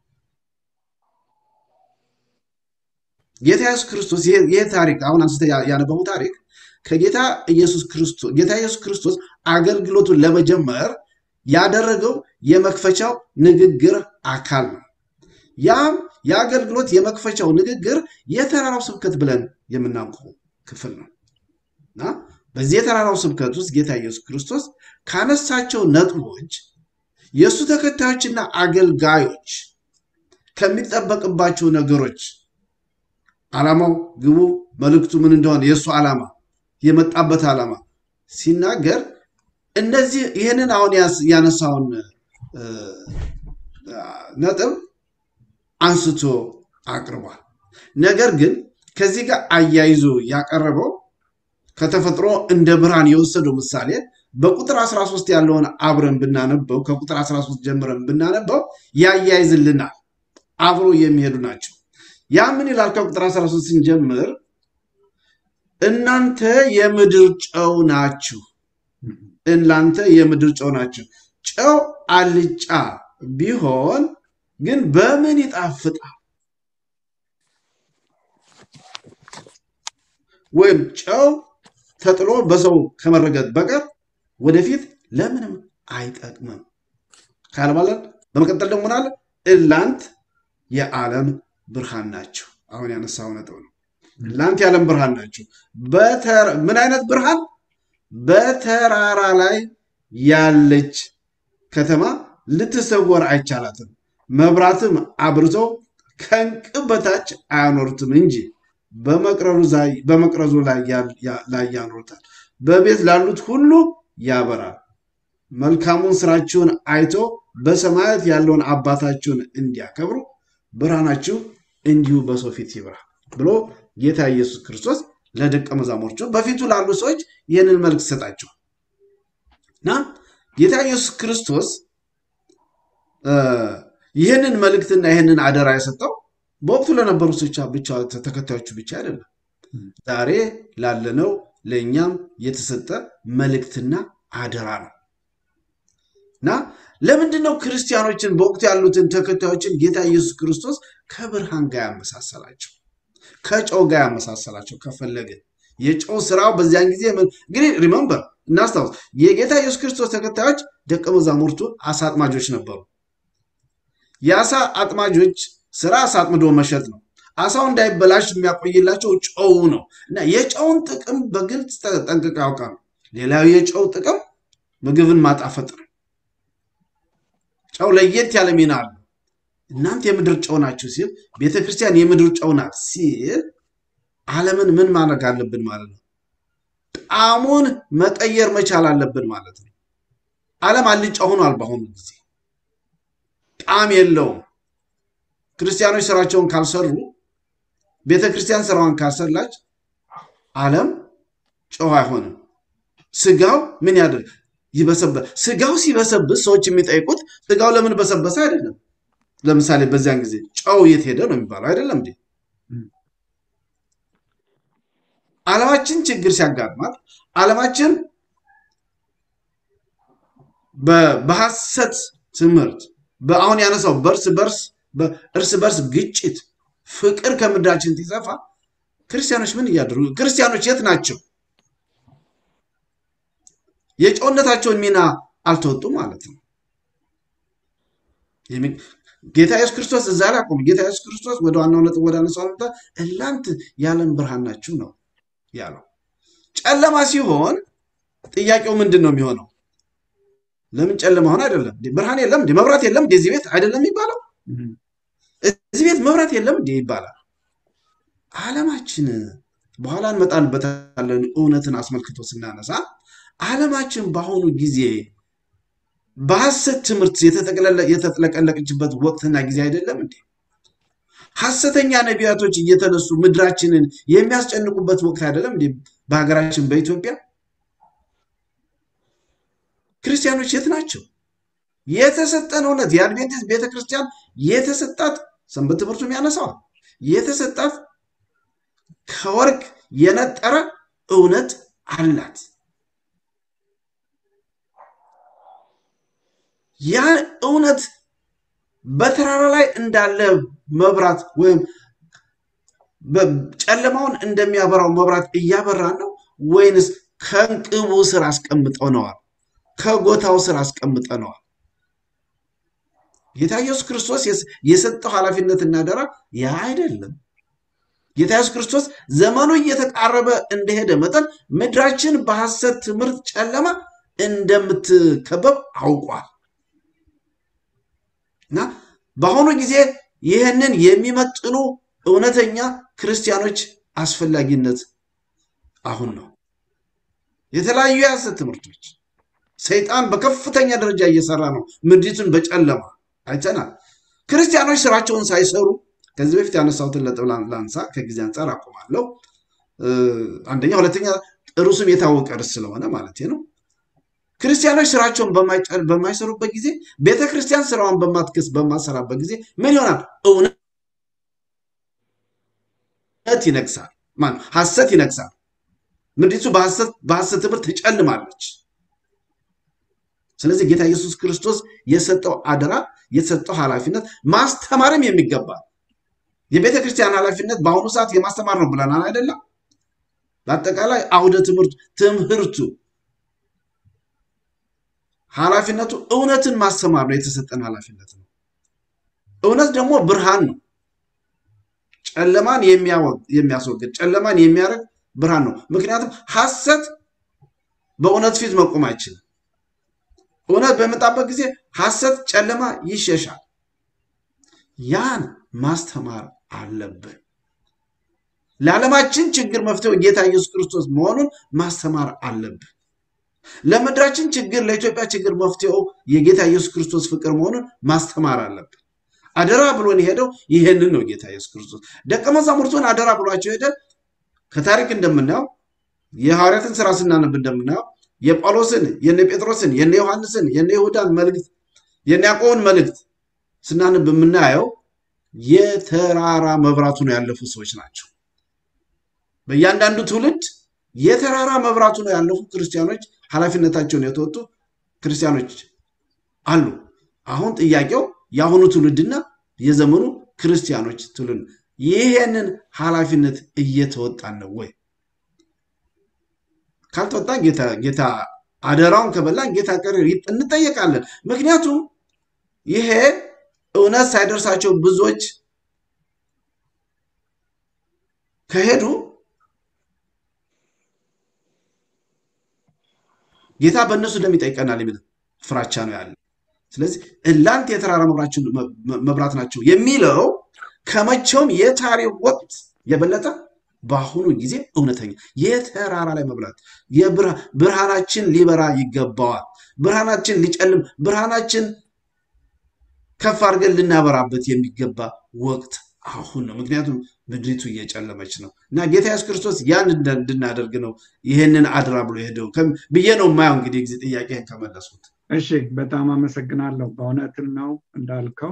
ጌታ ኢየሱስ ክርስቶስ ይሄ ታሪክ አሁን አንስተ ያነበው ታሪክ ከጌታ ኢየሱስ ክርስቶስ ጌታ ኢየሱስ ክርስቶስ አገልግሎቱን ለመጀመር ያደረገው የመክፈቻው ንግግር አካል ነው ያም ያገልግሎት የመክፈቻው ንግግር የተራራው ስብከት ብለን የምናውቀው ክፍል ነውና በዚህ የተራራው ስብከት ውስጥ ጌታ ኢየሱስ ክርስቶስ ካነሳቸው ነጥቦች የሱ ተከታዮችና አገልጋዮች ከሚጠበቅባቸው ነገሮች ዓላማው ግቡ መልእክቱ ምን እንደሆነ የሱ ዓላማ የመጣበት ዓላማ ሲናገር እነዚህ ይሄንን አሁን ያነሳውን ነጥብ አንስቶ አቅርቧል ነገር ግን ከዚህ ጋር አያይዞ ያቀረበው ከተፈጥሮ እንደ ብርሃን የወሰደው ምሳሌ በቁጥር አስራ ሶስት ያለውን አብረን ብናነበው ከቁጥር አስራ ሶስት ጀምረን ብናነበው ያያይዝልናል አብሮ የሚሄዱ ናቸው ያ ምን ይላል ከቁጥር አስራ ሶስት ስንጀምር እናንተ የምድር ጨው ናችሁ እናንተ የምድር ጨው ናችሁ ጨው አልጫ ቢሆን ግን በምን ይጣፍጣል ወይም ጨው ተጥሎ በሰው ከመረገጥ በቀር ወደፊት ለምንም አይጠቅምም ካልባለን በመቀጠል ደግሞ ምናለ እናንተ የዓለም ብርሃን ናችሁ አሁን ያነሳው ነጥብ ነው እናንተ የዓለም ብርሃን ናችሁ በተራ ምን አይነት ብርሃን በተራራ ላይ ያለች ከተማ ልትሰወር አይቻላትም መብራትም አብርተው ከንቅብ በታች አያኖሩትም እንጂ በመቅረዙ ላይ በመቅረዙ ላይ ላይ ያኖሩታል በቤት ላሉት ሁሉ ያበራል መልካሙን ስራችሁን አይቶ በሰማያት ያለውን አባታችሁን እንዲያከብሩ ብርሃናችሁ እንዲሁ በሰው ፊት ይብራ ብሎ ጌታ ኢየሱስ ክርስቶስ ለደቀ መዛሙርቱ በፊቱ ላሉ ሰዎች ይህንን መልእክት ሰጣቸው እና ጌታ ኢየሱስ ክርስቶስ ይህንን መልእክትና ይህንን አደራ የሰጠው በወቅቱ ለነበሩ ሰዎች ብቻ ተከታዮቹ ብቻ አይደለም ዛሬ ላለነው ለኛም የተሰጠ መልእክትና አደራ ነው እና ለምንድነው ክርስቲያኖችን በወቅቱ ያሉትን ተከታዮችን ጌታ ኢየሱስ ክርስቶስ ከብርሃን ጋር ያመሳሰላቸው ከጨው ጋር ያመሳሰላቸው ከፈለገ የጨው ስራው በዚያን ጊዜ እንግዲህ ሪሜምበር እናስታውስ የጌታ ኢየሱስ ክርስቶስ ተከታዮች ደቀ መዛሙርቱ አሳ አጥማጆች ነበሩ ያሳ አጥማጆች ስራ አሳጥምዶ መሸጥ ነው አሳው እንዳይበላሽ የሚያቆይላቸው ጨው ነው እና የጨውን ጥቅም በግልጽ ተጠንቅቀው ያውቃሉ ሌላው የጨው ጥቅም ምግብን ማጣፈጥ ነው ጨው ለየት ያለ ሚና አለው እናንተ የምድር ጨው ናችሁ ሲል ቤተክርስቲያን የምድር ጨው ናት ሲል ዓለምን ምን ማድረግ አለብን ማለት ነው ጣሙን መቀየር መቻል አለብን ማለት ነው ዓለም አልጫ ሆኗል በአሁኑ ጊዜ ጣም የለውም ክርስቲያኖች ስራቸውን ካልሰሩ ቤተክርስቲያን ስራዋን ካልሰራች ዓለም ጨው አይሆንም ስጋው ምን ያደርግ ይበሰበስ ስጋው ሲበሰብስ ሰዎች የሚጠይቁት ስጋው ለምን በሰበሰ አይደለም ለምሳሌ በዚያን ጊዜ ጨው የት ሄደ ነው የሚባለው አይደለም እንዴ ዓለማችን ችግር ሲያጋጥማት ዓለማችን በሐሰት ትምህርት በአሁን ያነሳው በርስ በርስ በእርስ በርስ ግጭት ፍቅር ከምድራችን ሲጠፋ ክርስቲያኖች ምን ያደርጉ ክርስቲያኖች የት ናቸው የጨውነታቸውን ሚና አልተወጡም ማለት ነው ጌታ ኢየሱስ ክርስቶስ እዛ ላይ ቆም ጌታ ኢየሱስ ክርስቶስ ወደ ዋናው ነጥብ ወደ አነሳው ነጥብ እናንተ የዓለም ብርሃን ናችሁ ነው ያለው ጨለማ ሲሆን ጥያቄው ምንድነው የሚሆነው ለምን ጨለማ ሆነ አይደለም ብርሃን የለም እንዴ መብራት የለም እንዴ እዚህ ቤት አይደለም ይባላል እዚህ ቤት መብራት የለም እንዴ ይባላል ዓለማችን በኋላ እንመጣንበታለን እውነትን አስመልክቶ ስናነሳ ዓለማችን በአሁኑ ጊዜ በሐሰት ትምህርት የተጠቀለለ የተጠለቀለቀችበት ወቅትና ጊዜ አይደለም እንዴ ሐሰተኛ ነቢያቶች እየተነሱ ምድራችንን የሚያስጨንቁበት ወቅት አይደለም እንዴ በሀገራችን በኢትዮጵያ ክርስቲያኖች የት ናቸው የተሰጠን እውነት የአድቬንቲስት ቤተክርስቲያን የተሰጣት ሰንበት ትምህርቱም ያነሳው የተሰጣት ከወርቅ የነጠረ እውነት አላት ያ እውነት በተራራ ላይ እንዳለ መብራት ወይም በጨለማውን እንደሚያበራው መብራት እያበራ ነው ወይንስ ከንቅቡ ስር አስቀምጠው ነው ከጎታው ስር አስቀምጠው ነው ጌታ ኢየሱስ ክርስቶስ የሰጠው ኃላፊነትና ደራ ያ አይደለም ጌታ ኢየሱስ ክርስቶስ ዘመኑ እየተቃረበ እንደሄደ መጠን ምድራችን በሐሰት ትምህርት ጨለማ እንደምትከበብ አውቋል እና በአሁኑ ጊዜ ይሄንን የሚመጥኑ እውነተኛ ክርስቲያኖች አስፈላጊነት አሁን ነው የተለያዩ የሐሰት ትምህርቶች ሰይጣን በከፍተኛ ደረጃ እየሰራ ነው ምድሪቱን በጨለማ አይተናል ክርስቲያኖች ስራቸውን ሳይሰሩ ከዚህ በፊት ያነሳውትን ለጥብላን ላንሳ ከጊዜ አንፃር አቆማለሁ አንደኛ ሁለተኛ ርዕሱም የታወቀ ርዕስ ስለሆነ ማለት ነው ክርስቲያኖች ስራቸውን በማይጨል በማይሰሩበት ጊዜ ቤተክርስቲያን ስራዋን በማትከስ በማሰራበት ጊዜ ምን ይሆናል? እውነት ይነግሳል። ማን ሐሰት ይነግሳል። ምድሪቱ በሐሰት በሐሰት ትምህርት ትጨልማለች። ስለዚህ ጌታ ኢየሱስ ክርስቶስ የሰጠው አደራ የሰጠው ኃላፊነት ማስተማርም የሚገባ የቤተክርስቲያን ኃላፊነት በአሁኑ ሰዓት የማስተማር ነው ብለናል አይደለም? በአጠቃላይ አውደ ትምህርት ትምህርቱ ኃላፊነቱ እውነትን ማስተማር ነው የተሰጠን ኃላፊነት ነው። እውነት ደግሞ ብርሃን ነው። ጨለማን የሚያወጥ የሚያስወግድ ጨለማን የሚያረግ ብርሃን ነው። ምክንያቱም ሐሰት በእውነት ፊት መቆም አይችልም። እውነት በመጣበት ጊዜ ሐሰት ጨለማ ይሸሻል። ያን ማስተማር አለብን። ለዓለማችን ችግር መፍትሄው ጌታ ኢየሱስ ክርስቶስ መሆኑን ማስተማር አለብን። ለምድራችን ችግር ለኢትዮጵያ ችግር መፍትሄው የጌታ ኢየሱስ ክርስቶስ ፍቅር መሆኑን ማስተማር አለብን። አደራ ብሎን ሄደው ይሄንን ነው ጌታ ኢየሱስ ክርስቶስ ደቀ መዛሙርቱን አደራ ብሏቸው ሄደ። ከታሪክ እንደምናየው የሐዋርያትን ሥራ ስናነብ እንደምናየው የጳውሎስን የነ ጴጥሮስን የነ ዮሐንስን የነ ይሁዳን መልእክት የነ ያዕቆብን መልእክት ስናነብ የምናየው የተራራ መብራቱ ነው ያለፉ ሰዎች ናቸው። በእያንዳንዱ ትውልድ የተራራ መብራቱ ነው ያለፉ ክርስቲያኖች ኃላፊነታቸውን የተወጡ ክርስቲያኖች አሉ። አሁን ጥያቄው ያሁኑ ትውልድና የዘመኑ ክርስቲያኖች ትውልድ ይሄንን ኃላፊነት እየተወጣን ነው ወይ? ካልተወጣን ጌታ ጌታ አደራውን ከበላን ጌታ ቀር እንጠየቃለን። ምክንያቱም ይሄ እውነት ሳይደርሳቸው ብዙዎች ከሄዱ ጌታ በእነሱ ደም ይጠይቀናል የሚል ፍራቻ ነው ያለ። ስለዚህ እላንተ የተራራ መብራት ናቸው የሚለው ከመቼውም የታሪክ ወቅት የበለጠ በአሁኑ ጊዜ እውነተኛ የተራራ ላይ መብራት የብርሃናችን ሊበራ ይገባዋል። ብርሃናችን ሊጨልም ብርሃናችን ከፍ አድርገን ልናበራበት የሚገባ ወቅት አሁን ነው። ምክንያቱም ምድሪቱ እየጨለመች ነው እና ጌታ ኢየሱስ ክርስቶስ ያን እንድናደርግ ነው ይሄንን አድራ ብሎ ሄደው ብዬ ነው ማየው። እንግዲህ እግዚእ ጥያቄን ከመለሱት
እሺ በጣም አመሰግናለሁ። በእውነትም ነው እንዳልከው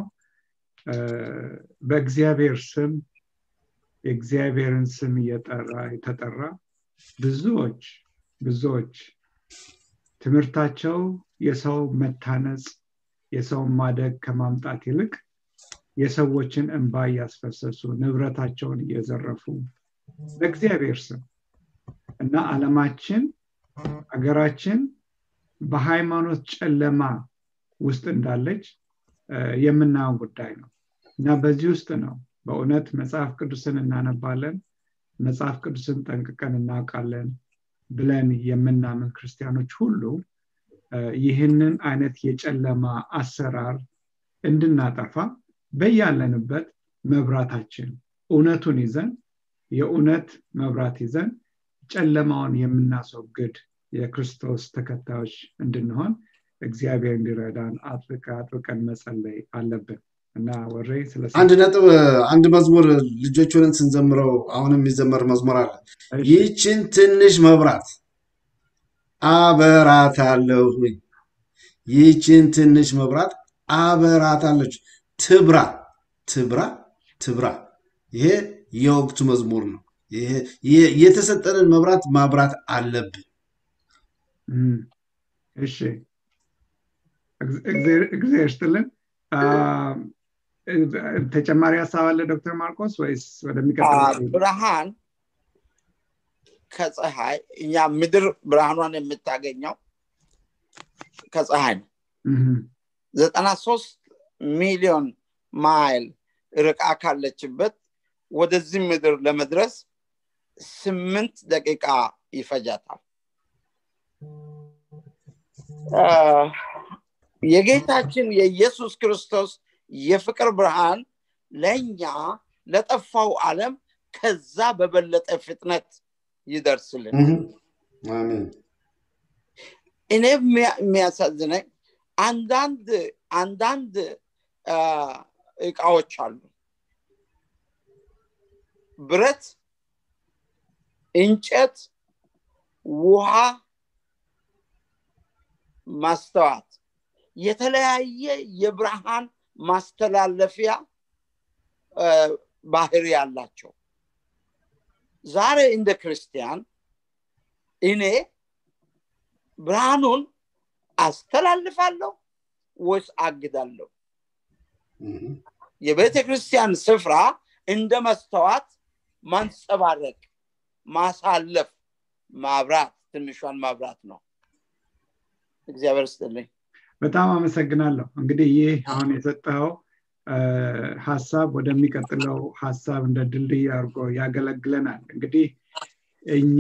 በእግዚአብሔር ስም የእግዚአብሔርን ስም እየጠራ የተጠራ ብዙዎች ብዙዎች ትምህርታቸው የሰው መታነጽ የሰው ማደግ ከማምጣት ይልቅ የሰዎችን እንባ ያስፈሰሱ ንብረታቸውን እየዘረፉ በእግዚአብሔር ስም እና ዓለማችን አገራችን በሃይማኖት ጨለማ ውስጥ እንዳለች የምናየው ጉዳይ ነው እና በዚህ ውስጥ ነው በእውነት መጽሐፍ ቅዱስን እናነባለን መጽሐፍ ቅዱስን ጠንቅቀን እናውቃለን ብለን የምናምን ክርስቲያኖች ሁሉ ይህንን አይነት የጨለማ አሰራር እንድናጠፋ በያለንበት መብራታችን እውነቱን ይዘን የእውነት መብራት ይዘን ጨለማውን የምናስወግድ የክርስቶስ ተከታዮች እንድንሆን እግዚአብሔር እንዲረዳን አጥብቀን መጸለይ አለብን እና ወሬ ስለዚህ
አንድ ነጥብ አንድ መዝሙር ልጆች ሆነን ስንዘምረው አሁንም የሚዘመር መዝሙር አለ። ይህችን ትንሽ መብራት አበራታለሁ ይህችን ትንሽ መብራት አበራታለች ትብራ ትብራ ትብራ። ይሄ የወቅቱ መዝሙር ነው። ይሄ የተሰጠንን መብራት ማብራት አለብን።
እሺ እግዚአብሔር ይስጥልን። ተጨማሪ ሐሳብ አለ ዶክተር ማርቆስ ወይስ ወደሚቀጥለው?
ብርሃን ከፀሐይ እኛ ምድር ብርሃኗን የምታገኘው ከፀሐይ ነው። ዘጠና ሦስት ሚሊዮን ማይል ርቃ ካለችበት ወደዚህ ምድር ለመድረስ ስምንት ደቂቃ ይፈጃታል። የጌታችን የኢየሱስ ክርስቶስ የፍቅር ብርሃን ለኛ ለጠፋው ዓለም ከዛ በበለጠ ፍጥነት ይደርስልን።
አሜን።
እኔ የሚያሳዝነኝ አንዳንድ አንዳንድ እቃዎች አሉ ብረት እንጨት ውሃ ማስተዋት የተለያየ የብርሃን ማስተላለፊያ ባህሪ ያላቸው ዛሬ እንደ ክርስቲያን እኔ ብርሃኑን አስተላልፋለሁ ወይስ አግዳለሁ? የቤተ ክርስቲያን ስፍራ እንደ ማስተዋት ማንጸባረቅ ማሳለፍ ማብራት ትንሿን ማብራት ነው። እግዚአብሔር ይስጥልኝ።
በጣም አመሰግናለሁ። እንግዲህ ይህ አሁን የሰጠው ሐሳብ ወደሚቀጥለው ሐሳብ እንደ ድልድይ አድርጎ ያገለግለናል። እንግዲህ እኛ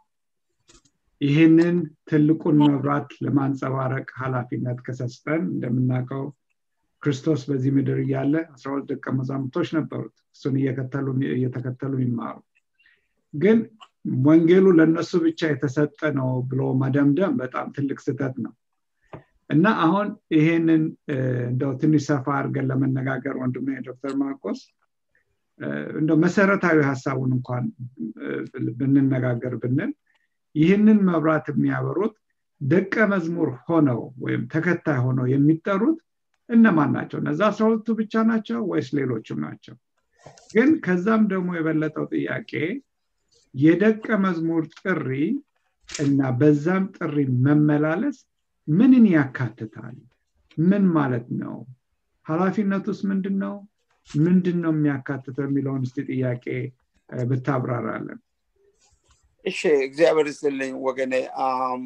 ይሄንን ትልቁን መብራት ለማንጸባረቅ ኃላፊነት ከሰጠን እንደምናውቀው ክርስቶስ በዚህ ምድር ያለ አስራ ሁለት ደቀ መዛሙርቶች ነበሩት እሱን እየተከተሉ እየተከተሉ ይማሩ። ግን ወንጌሉ ለነሱ ብቻ የተሰጠ ነው ብሎ ማደምደም በጣም ትልቅ ስህተት ነው። እና አሁን ይሄንን እንደው ትንሽ ሰፋ አድርገን ለመነጋገር ወንድሜ ዶክተር ማርቆስ እንደው መሰረታዊ ሐሳቡን እንኳን ብንነጋገር ብንል ይህንን መብራት የሚያበሩት ደቀ መዝሙር ሆነው ወይም ተከታይ ሆነው የሚጠሩት እነማን ናቸው? እነዛ አስራ ሁለቱ ብቻ ናቸው ወይስ ሌሎችም ናቸው? ግን ከዛም ደግሞ የበለጠው ጥያቄ የደቀ መዝሙር ጥሪ እና በዛም ጥሪ መመላለስ ምንን ያካትታል? ምን ማለት ነው? ኃላፊነቱስ ምንድነው? ምንድነው የሚያካትተው የሚለውን እስቲ ጥያቄ ብታብራራለን።
እሺ እግዚአብሔር ይስጥልኝ ወገኔ። አም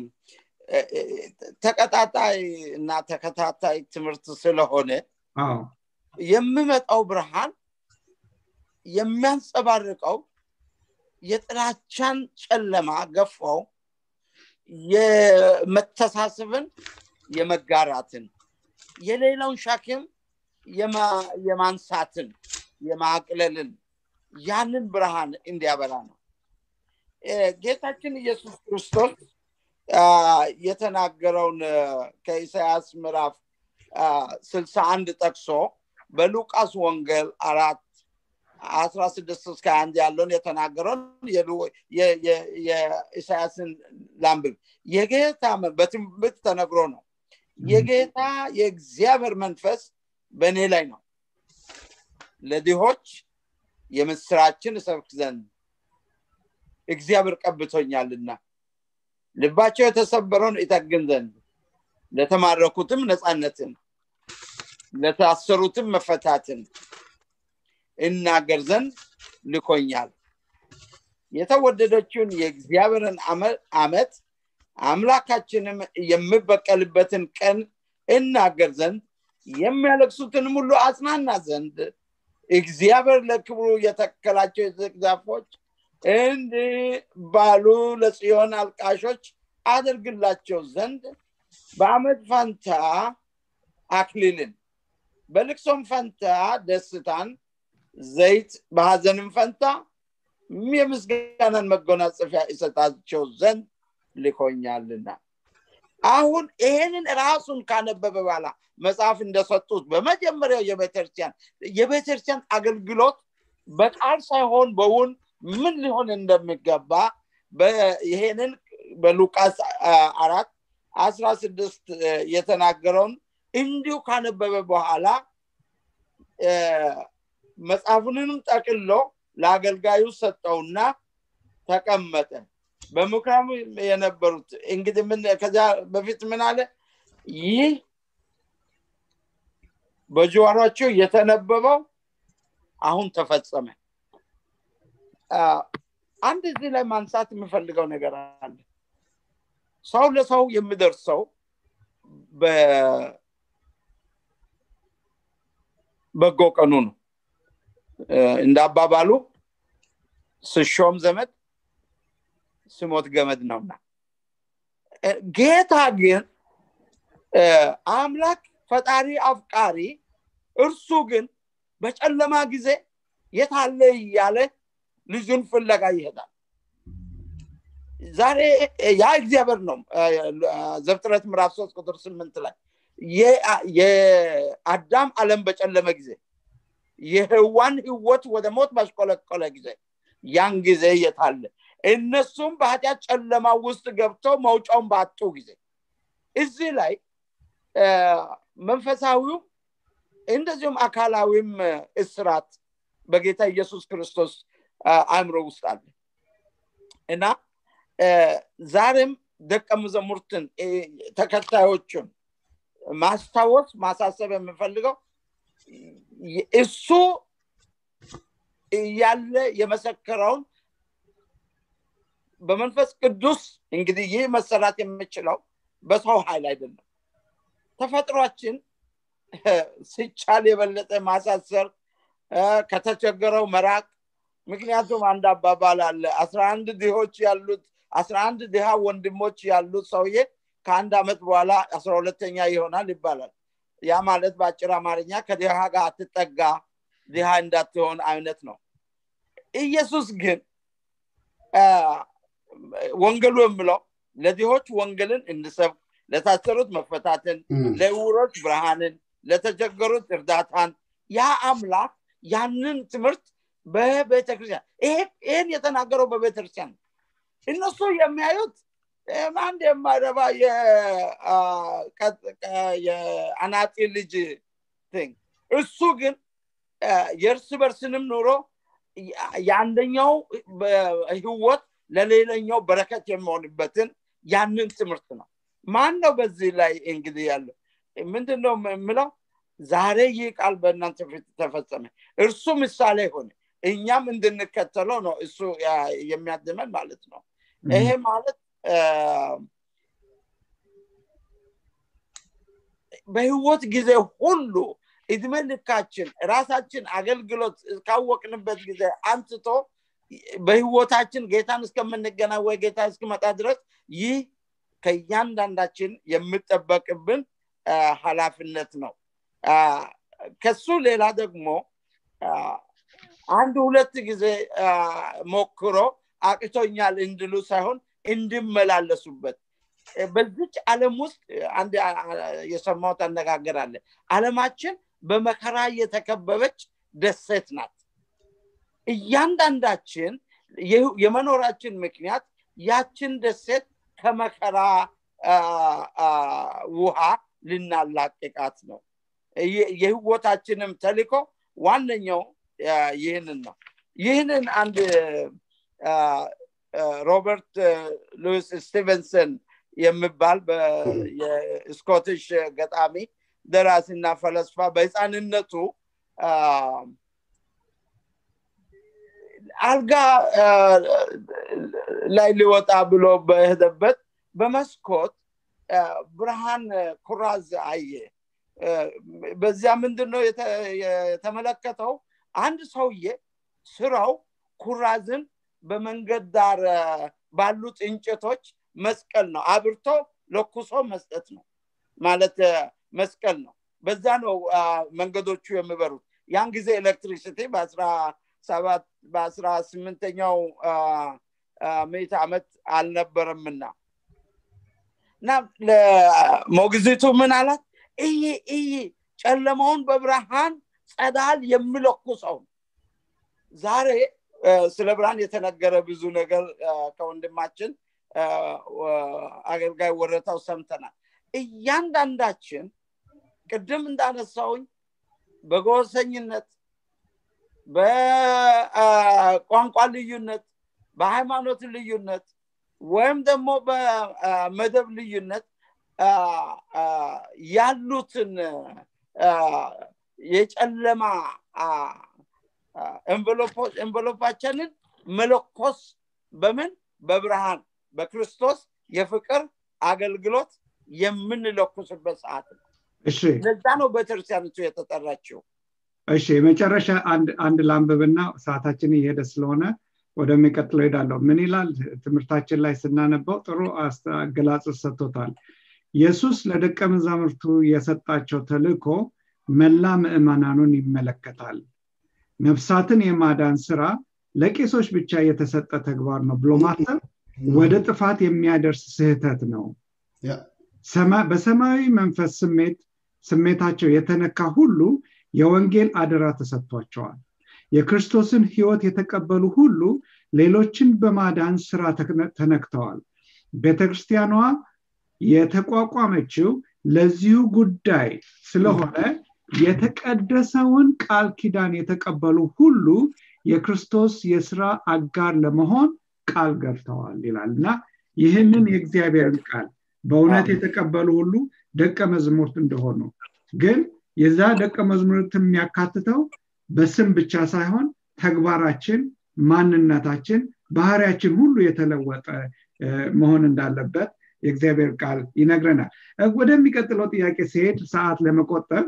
ተቀጣጣይ እና ተከታታይ ትምህርት ስለሆነ
አዎ
የሚመጣው ብርሃን የሚያንጸባርቀው የጥላቻን ጨለማ ገፋው የመተሳሰብን የመጋራትን የሌላውን ሸክም የማንሳትን የማቅለልን ያንን ብርሃን እንዲያበራ ነው። ጌታችን ኢየሱስ ክርስቶስ የተናገረውን ከኢሳይያስ ምዕራፍ ስልሳ አንድ ጠቅሶ በሉቃስ ወንጌል አራት አስራ ስድስት እስከ አንድ ያለውን የተናገረውን የኢሳይያስን ላንብብ። የጌታ በትንቢት ተነግሮ ነው የጌታ የእግዚአብሔር መንፈስ በእኔ ላይ ነው ለድሆች የምስራችን እሰብክ ዘንድ እግዚአብሔር ቀብቶኛልና ልባቸው የተሰበረውን ይጠግን ዘንድ ለተማረኩትም ነፃነትን ለታሰሩትም መፈታትን እናገር ዘንድ ልኮኛል። የተወደደችውን የእግዚአብሔርን ዓመት አምላካችንም የሚበቀልበትን ቀን እናገር ዘንድ የሚያለቅሱትን ሁሉ አጽናና ዘንድ እግዚአብሔር ለክብሩ የተከላቸው ዛፎች እንደ ባሉ ለጽዮን አልቃሾች አድርግላቸው ዘንድ በአመት ፈንታ አክሊልን በልቅሶም ፈንታ ደስታን ዘይት በሐዘንም ፈንታ የምስጋናን መጎናጸፊያ ይሰጣቸው ዘንድ ልኮኛልና። አሁን ይሄንን ራሱን ካነበበ በኋላ መጽሐፍ እንደሰጡት በመጀመሪያው የቤተክርስቲያን የቤተክርስቲያን አገልግሎት በቃል ሳይሆን በውን ምን ሊሆን እንደሚገባ በይሄንን በሉቃስ አራት አስራ ስድስት የተናገረውን እንዲሁ ካነበበ በኋላ መጽሐፉንም ጠቅልሎ ለአገልጋዩ ሰጠውና ተቀመጠ። በምክራም የነበሩት እንግዲህ ምን ከዛ በፊት ምን አለ? ይህ በጆሮአቸው የተነበበው አሁን ተፈጸመ። አንድ እዚህ ላይ ማንሳት የምፈልገው ነገር አለ። ሰው ለሰው የሚደርሰው በ በጎ ቀኑ ነው። እንዳባባሉ ስሾም ዘመድ ስሞት ገመድ ነውና ጌታ ግን አምላክ ፈጣሪ አፍቃሪ እርሱ ግን በጨለማ ጊዜ የታለ ያለ ልጁን ፍለጋ ይሄዳል። ዛሬ ያ እግዚአብሔር ነው። ዘፍጥረት ምዕራፍ ሶስት ቁጥር ስምንት ላይ የአዳም ዓለም በጨለመ ጊዜ የሔዋን ሕይወት ወደ ሞት ባሽቆለቆለ ጊዜ ያን ጊዜ የታለ እነሱም በኃጢአት ጨለማ ውስጥ ገብተው መውጫውን ባጡ ጊዜ እዚህ ላይ መንፈሳዊው እንደዚሁም አካላዊም እስራት በጌታ ኢየሱስ ክርስቶስ አእምሮ ውስጥ አለ እና ዛሬም ደቀ መዛሙርትን ተከታዮችን ማስታወስ ማሳሰብ የምፈልገው እሱ ያለ የመሰከረውን በመንፈስ ቅዱስ እንግዲህ ይህ መሰራት የሚችለው በሰው ኃይል አይደለም ተፈጥሯችን ሲቻል የበለጠ ማሳሰር ከተቸገረው መራቅ ምክንያቱም አንድ አባባል አለ አስራ አንድ ድሆች ያሉት አስራ አንድ ድሃ ወንድሞች ያሉት ሰውዬ ከአንድ አመት በኋላ አስራ ሁለተኛ ይሆናል ይባላል ያ ማለት በአጭር አማርኛ ከድሃ ጋር አትጠጋ ድሃ እንዳትሆን አይነት ነው ኢየሱስ ግን ወንጌሉ የሚለው ለድሆች ወንጌልን እንድሰብክ ለታሰሩት መፈታትን ለዕውሮች ብርሃንን ለተቸገሩት እርዳታን ያ አምላክ ያንን ትምህርት በቤተክርስቲያን ይሄን የተናገረው በቤተክርስቲያን እነሱ የሚያዩት አንድ የማይረባ የአናጢ ልጅ thing እሱ ግን የእርስ በርስንም ኑሮ ያንደኛው ህይወት ለሌላኛው በረከት የሚሆንበትን ያንን ትምህርት ነው ማን ነው በዚህ ላይ እንግዲህ ያለው ምንድነው የምለው ዛሬ ይህ ቃል በእናንተ ፊት ተፈጸመ እርሱ ምሳሌ ሆነ እኛም እንድንከተለው ነው እሱ የሚያድመን ማለት ነው ይሄ ማለት በህይወት ጊዜ ሁሉ እድሜ ልካችን ራሳችን አገልግሎት ካወቅንበት ጊዜ አንስቶ በህይወታችን ጌታን እስከምንገናኝ ወይ ጌታ እስኪመጣ ድረስ ይህ ከእያንዳንዳችን የሚጠበቅብን ኃላፊነት ነው ከሱ ሌላ ደግሞ አንድ ሁለት ጊዜ ሞክሮ አቅቶኛል እንድሉ ሳይሆን እንድመላለሱበት በዚች ዓለም ውስጥ አንድ የሰማሁት አነጋገር አለ ዓለማችን በመከራ የተከበበች ደሴት ናት እያንዳንዳችን የመኖራችን ምክንያት ያችን ደሴት ከመከራ ውሃ ልናላቅቃት ነው የህይወታችንም ተልእኮ ዋነኛው ይህንን ነው ይህንን አንድ ሮበርት ሉዊስ ስቲቨንሰን የሚባል የስኮቲሽ ገጣሚ ደራሲና ፈለስፋ በህፃንነቱ አልጋ ላይ ሊወጣ ብሎ በሄደበት በመስኮት ብርሃን ኩራዝ አየ በዚያ ምንድነው የተመለከተው አንድ ሰውዬ ስራው ኩራዝን በመንገድ ዳር ባሉት እንጨቶች መስቀል ነው አብርቶ ለኩሶ መስጠት ነው ማለት መስቀል ነው በዛ ነው መንገዶቹ የሚበሩት ያን ጊዜ ኤሌክትሪሲቲ በ17 በ18ኛው ምዕተ ዓመት አልነበረምና እና ለሞግዚቱ ምን አላት እይ እይ ጨለማውን በብርሃን ጸዳል የሚለኩሰው ዛሬ ስለ ብርሃን የተነገረ ብዙ ነገር ከወንድማችን አገልጋይ ወረታው ሰምተናል እያንዳንዳችን ቅድም እንዳነሳውኝ በጎሰኝነት በቋንቋ ልዩነት በሃይማኖት ልዩነት ወይም ደግሞ በመደብ ልዩነት ያሉትን የጨለማ እንቨሎፓችንን መለኮስ በምን በብርሃን በክርስቶስ የፍቅር አገልግሎት የምንለኩስበት ሰዓት ነው
እሺ
ለዛ ነው በተርሲያንቱ የተጠራችው
እሺ መጨረሻ አንድ አንድ ላምበብና ሰዓታችን ይሄደ ስለሆነ ወደሚቀጥለው ሄዳለሁ ምን ይላል ትምህርታችን ላይ ስናነበው ጥሩ አስተገላጽ ሰጥቶታል ኢየሱስ ለደቀ መዛሙርቱ የሰጣቸው ተልእኮ መላ ምእመናኑን ይመለከታል ነፍሳትን የማዳን ስራ ለቄሶች ብቻ የተሰጠ ተግባር ነው ብሎ ማሰብ ወደ ጥፋት የሚያደርስ ስህተት ነው በሰማያዊ መንፈስ ስሜት ስሜታቸው የተነካ ሁሉ የወንጌል አደራ ተሰጥቷቸዋል የክርስቶስን ሕይወት የተቀበሉ ሁሉ ሌሎችን በማዳን ስራ ተነክተዋል ቤተክርስቲያኗ የተቋቋመችው ለዚሁ ጉዳይ ስለሆነ የተቀደሰውን ቃል ኪዳን የተቀበሉ ሁሉ የክርስቶስ የሥራ አጋር ለመሆን ቃል ገብተዋል ይላልና ይህንን የእግዚአብሔርን ቃል በእውነት የተቀበሉ ሁሉ ደቀ መዝሙርት እንደሆኑ ግን የዛ ደቀ መዝሙርት የሚያካትተው በስም ብቻ ሳይሆን ተግባራችን ማንነታችን ባህሪያችን ሁሉ የተለወጠ መሆን እንዳለበት የእግዚአብሔር ቃል ይነግረናል ወደሚቀጥለው ጥያቄ ሲሄድ ሰዓት ለመቆጠብ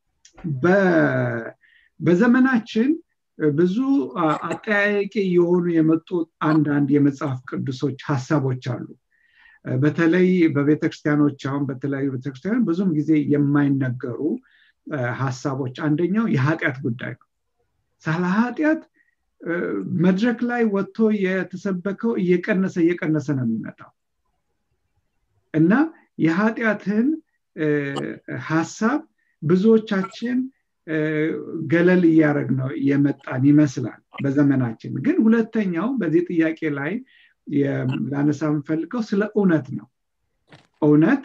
በዘመናችን ብዙ አጠያያቂ የሆኑ የመጡ አንድ አንድ የመጽሐፍ ቅዱሶች ሐሳቦች አሉ በተለይ በቤተክርስቲያኖች አሁን በተለያዩ ቤተክርስቲያኖች ብዙም ጊዜ የማይነገሩ ሐሳቦች አንደኛው የኃጢያት ጉዳይ ነው ስለ ኃጢያት መድረክ ላይ ወጥቶ የተሰበከው እየቀነሰ እየቀነሰ ነው የሚመጣው እና የኃጢያትን ሐሳብ ብዙዎቻችን ገለል ያረግነው የመጣን ይመስላል በዘመናችን ግን ሁለተኛው በዚህ ጥያቄ ላይ ላነሳም ፈልገው ስለ እውነት ነው እውነት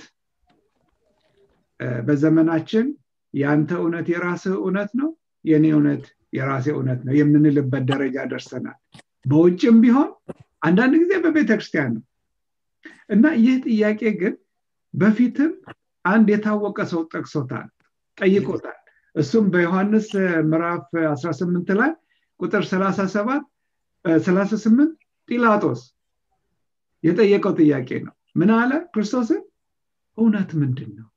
በዘመናችን ያንተ እውነት የራስህ እውነት ነው የኔ እውነት የራሴ እውነት ነው የምንልበት ደረጃ ደርሰናል በውጭም ቢሆን አንዳንድ ጊዜ በቤተክርስቲያን ነው እና ይህ ጥያቄ ግን በፊትም አንድ የታወቀ ሰው ጠቅሶታል ጠይቆታል እሱም በዮሐንስ ምዕራፍ አስራ ስምንት ላይ ቁጥር ሰላሳ ሰባት ሰላሳ ስምንት ጲላጦስ የጠየቀው ጥያቄ ነው ምን አለ ክርስቶስን እውነት ምንድነው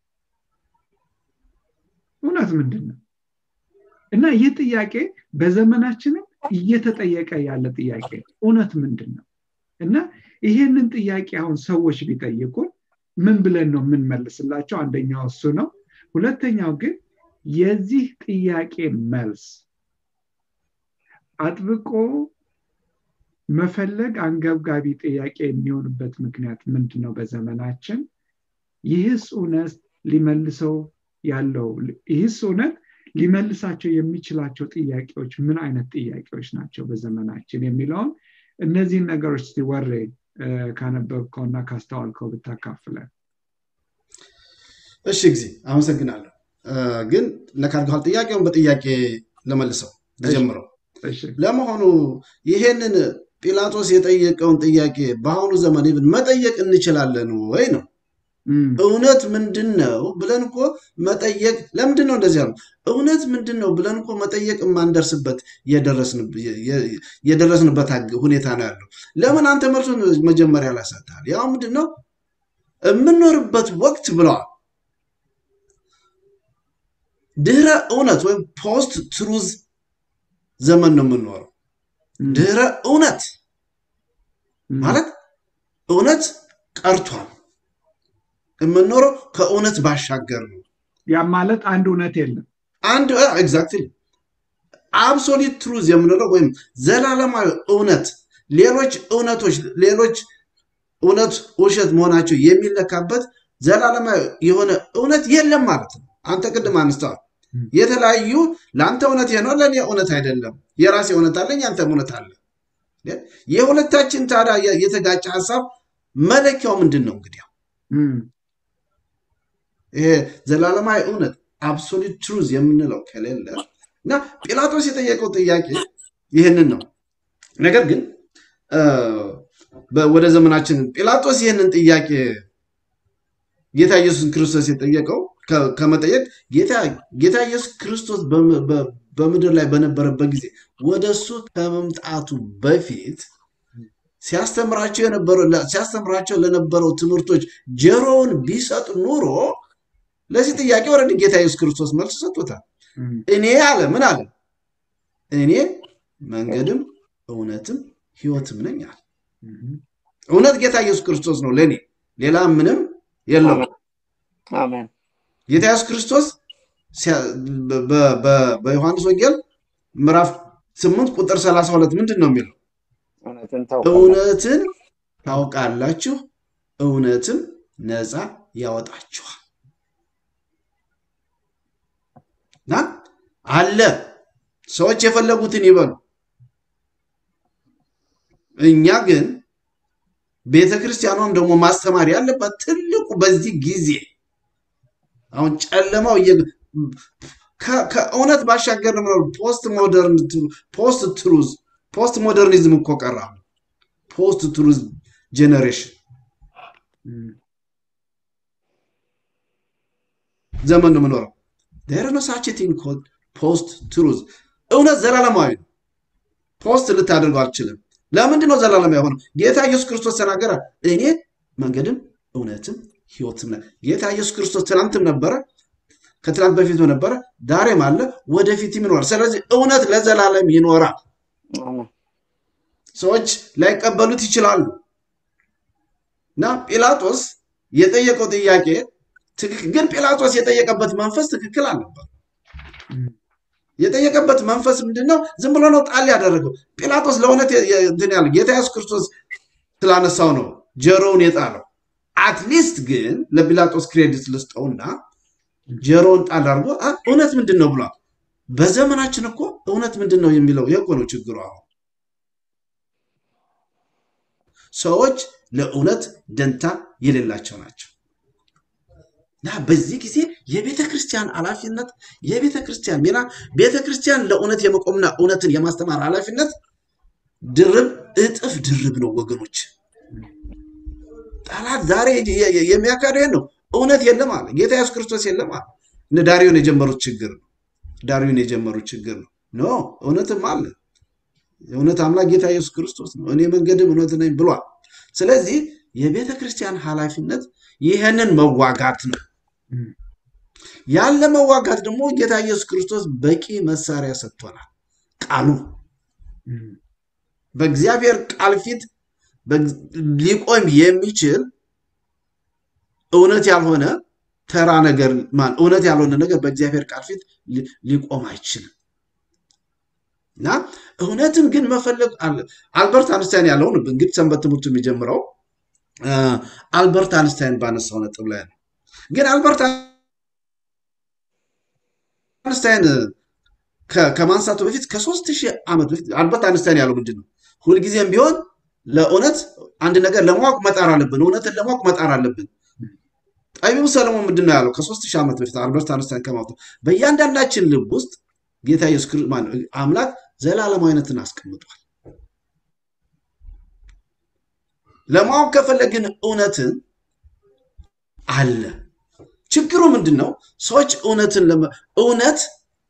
እውነት ምንድነው እና ይህ ጥያቄ በዘመናችንም እየተጠየቀ ያለ ጥያቄ እውነት ምንድነው እና ይሄንን ጥያቄ አሁን ሰዎች ቢጠይቁ ምን ብለን ነው ምን መልስላቸው አንደኛው እሱ ነው ሁለተኛው ግን የዚህ ጥያቄ መልስ አጥብቆ መፈለግ አንገብጋቢ ጥያቄ የሚሆንበት ምክንያት ምንድነው በዘመናችን ይህስ እውነት ሊመልሰው ያለው ይህስ እውነት ሊመልሳቸው የሚችላቸው ጥያቄዎች ምን አይነት ጥያቄዎች ናቸው በዘመናችን የሚለውን እነዚህ ነገሮች ሲወሬ ካነበብከውና ካስተዋልከው ብታካፍለን
እሺ ግዜ አመሰግናለሁ ግን ለካርጋል ጥያቄውን በጥያቄ ለመልሰው ለጀምረው
እሺ
ለመሆኑ ይሄንን ጲላጦስ የጠየቀውን ጥያቄ በአሁኑ ዘመን ይብን መጠየቅ እንችላለን ወይ ነው እውነት ምንድነው ብለን እኮ መጠየቅ ለምንድነው እንደዚህ ያለው እውነት ምንድነው ብለን እኮ መጠየቅ ማንደርስበት የደረስንበት የደረስንበት ሁኔታ ነው ያለው ለምን አንተ መልሱን መጀመሪያ ላሳታል ያው ምንድነው እምንኖርበት ወቅት ብለዋል ድህረ እውነት ወይ ፖስት ትሩዝ ዘመን ነው የምንኖረው ድህረ እውነት ማለት እውነት ቀርቷል የምንኖረው ከእውነት ባሻገር ነው
ያ ማለት አንድ እውነት የለም
አንድ ኤግዛክትሊ አብሶሉት ትሩዝ የምንለው ወይ ዘላለማዊ እውነት ሌሎች እውነቶች ሌሎች እውነት ውሸት መሆናቸው የሚለካበት ዘላለማዊ የሆነ እውነት የለም ማለት ነው አንተ ቅድም አንስተው የተለያዩ ላንተ እውነት የሆነ ለኔ እውነት አይደለም የራሴ እውነት አለኝ አንተ እውነት አለ የሁለታችን ታዲያ የተጋጨ ሐሳብ መለኪያው ምንድነው እንግዲህ ይሄ ዘላለማዊ እውነት አብሶሉት ትሩዝ የምንለው ከሌለ እና ጲላጦስ የጠየቀው ጥያቄ ይሄንን ነው ነገር ግን ወደ ዘመናችን ጲላጦስ ይሄንን ጥያቄ ጌታ ኢየሱስ ክርስቶስ የጠየቀው ከመጠየቅ ጌታ ጌታ ኢየሱስ ክርስቶስ በመድር ላይ በነበረበት ጊዜ ወደሱ ከመምጣቱ በፊት ሲያስተምራቸው የነበረው ሲያስተምራቸው ለነበረው ትምህርቶች ጀሮውን ቢሰጥ ኑሮ ለዚህ ጥያቄ ወረድ ጌታ ኢየሱስ ክርስቶስ መልስ ሰጥቶታል እኔ አለ ምን አለ እኔ መንገድም እውነትም ሕይወትም ነኝ አለ እውነት ጌታ ኢየሱስ ክርስቶስ ነው ለኔ ሌላ ምንም የለም
አሜን
ጌታ ኢየሱስ ክርስቶስ በዮሐንስ ወንጌል ምዕራፍ ስምንት ቁጥር ሰላሳ ሁለት ምንድነው የሚለው እውነትን ታውቃላችሁ እውነትም ነፃ ያወጣችኋል ና አለ ሰዎች የፈለጉትን ይበሉ እኛ ግን ቤተክርስቲያኗም ደግሞ ማስተማር ያለባት ትልቁ በዚህ ጊዜ አሁን ጨለማው ከእውነት ባሻገር ነው ፖስት ሞደርን ፖስት ትሩዝ ፖስት ሞደርኒዝም እኮ ቀራ ፖስት ትሩዝ ጄነሬሽን ዘመን ነው ምኖረው there is no such a thing called post truth እውነት ዘላለማዊ ፖስት ልታደርገው አልችልም ለምንድን ነው ዘላለማዊ የሆነው ጌታ ኢየሱስ ክርስቶስ ተናገረ እኔ መንገድም እውነትም ሕይወትም ነኝ ጌታ ኢየሱስ ክርስቶስ ትናንትም ነበረ ከትናንት በፊት ነበረ ዛሬም አለ ወደፊትም ይኖራል ስለዚህ እውነት ለዘላለም ይኖራል ሰዎች ላይቀበሉት ይችላሉ ና ጲላጦስ የጠየቀው ጥያቄ ግን ጲላጦስ የጠየቀበት መንፈስ ትክክል አልነበር የጠየቀበት መንፈስ ምንድነው ዝም ብሎ ነው ጣል ያደረገው ጲላጦስ ለእውነት እንትን ያለ ጌታ ኢየሱስ ክርስቶስ ስላነሳው ነው ጀሮውን የጣለው አትሊስት ግን ለጲላጦስ ክሬዲት ልስጠውና ጀሮውን ጣል አድርጎ እውነት ምንድነው ብሏል በዘመናችን እኮ እውነት ምንድነው የሚለው ይሄ እኮ ነው ችግሩ አሁን ሰዎች ለእውነት ደንታ የሌላቸው ናቸው ና በዚህ ጊዜ የቤተክርስቲያን ኃላፊነት የቤተክርስቲያን ሚና ቤተክርስቲያን ለእውነት የመቆምና እውነትን የማስተማር ኃላፊነት ድርብ እጥፍ ድርብ ነው ወገኖች ጠላት ዛሬ የሚያካደው ነው እውነት የለም አለ ጌታ ኢየሱስ ክርስቶስ የለም አለ እነ ዳሪዮን የጀመሩት ችግር ነው ዳሪዮን የጀመሩት ችግር ነው ኖ እውነትም አለ የእውነት አምላክ ጌታ ኢየሱስ ክርስቶስ ነው እኔ መንገድም እውነት ነኝ ብሏል ስለዚህ የቤተክርስቲያን ኃላፊነት ይሄንን መዋጋት ነው ያለ መዋጋት ደግሞ ጌታ ኢየሱስ ክርስቶስ በቂ መሳሪያ ሰጥቷል ቃሉ በእግዚአብሔር ቃል ፊት ሊቆም የሚችል እውነት ያልሆነ ተራ ነገር ማን እውነት ያልሆነ ነገር በእግዚአብሔር ቃል ፊት ሊቆም አይችልም ና እውነትን ግን መፈለግ አለ አልበርት አንስታይን ያለው ነው እንግዲህ ሰንበት ትምህርቱ የሚጀምረው አልበርት አንስታይን ባነሳው ነጥብ ላይ ነው ግን አልበርት አንስታይን ከማንሳቱ በፊት ከ3000 ዓመት በፊት አልበርት አንስታይን ያለው ምንድነው ሁሉ ጊዜም ቢሆን ለእውነት አንድ ነገር ለማወቅ መጣር አለብን እውነትን ለማወቅ መጣር አለብን ጠቢቡ ሰለሞን ምንድነው ያለው ከ3000 ዓመት በፊት አልበርት አንስታይን ከማውጣቱ በእያንዳንዳችን ልብ ውስጥ ጌታ ኢየሱስ ክርስቶስ ማን አምላክ ዘላለማዊነትን አስቀምጧል ለማወቅ ከፈለግን እውነትን አለ ችግሩ ምንድነው ሰዎች እውነትን እውነት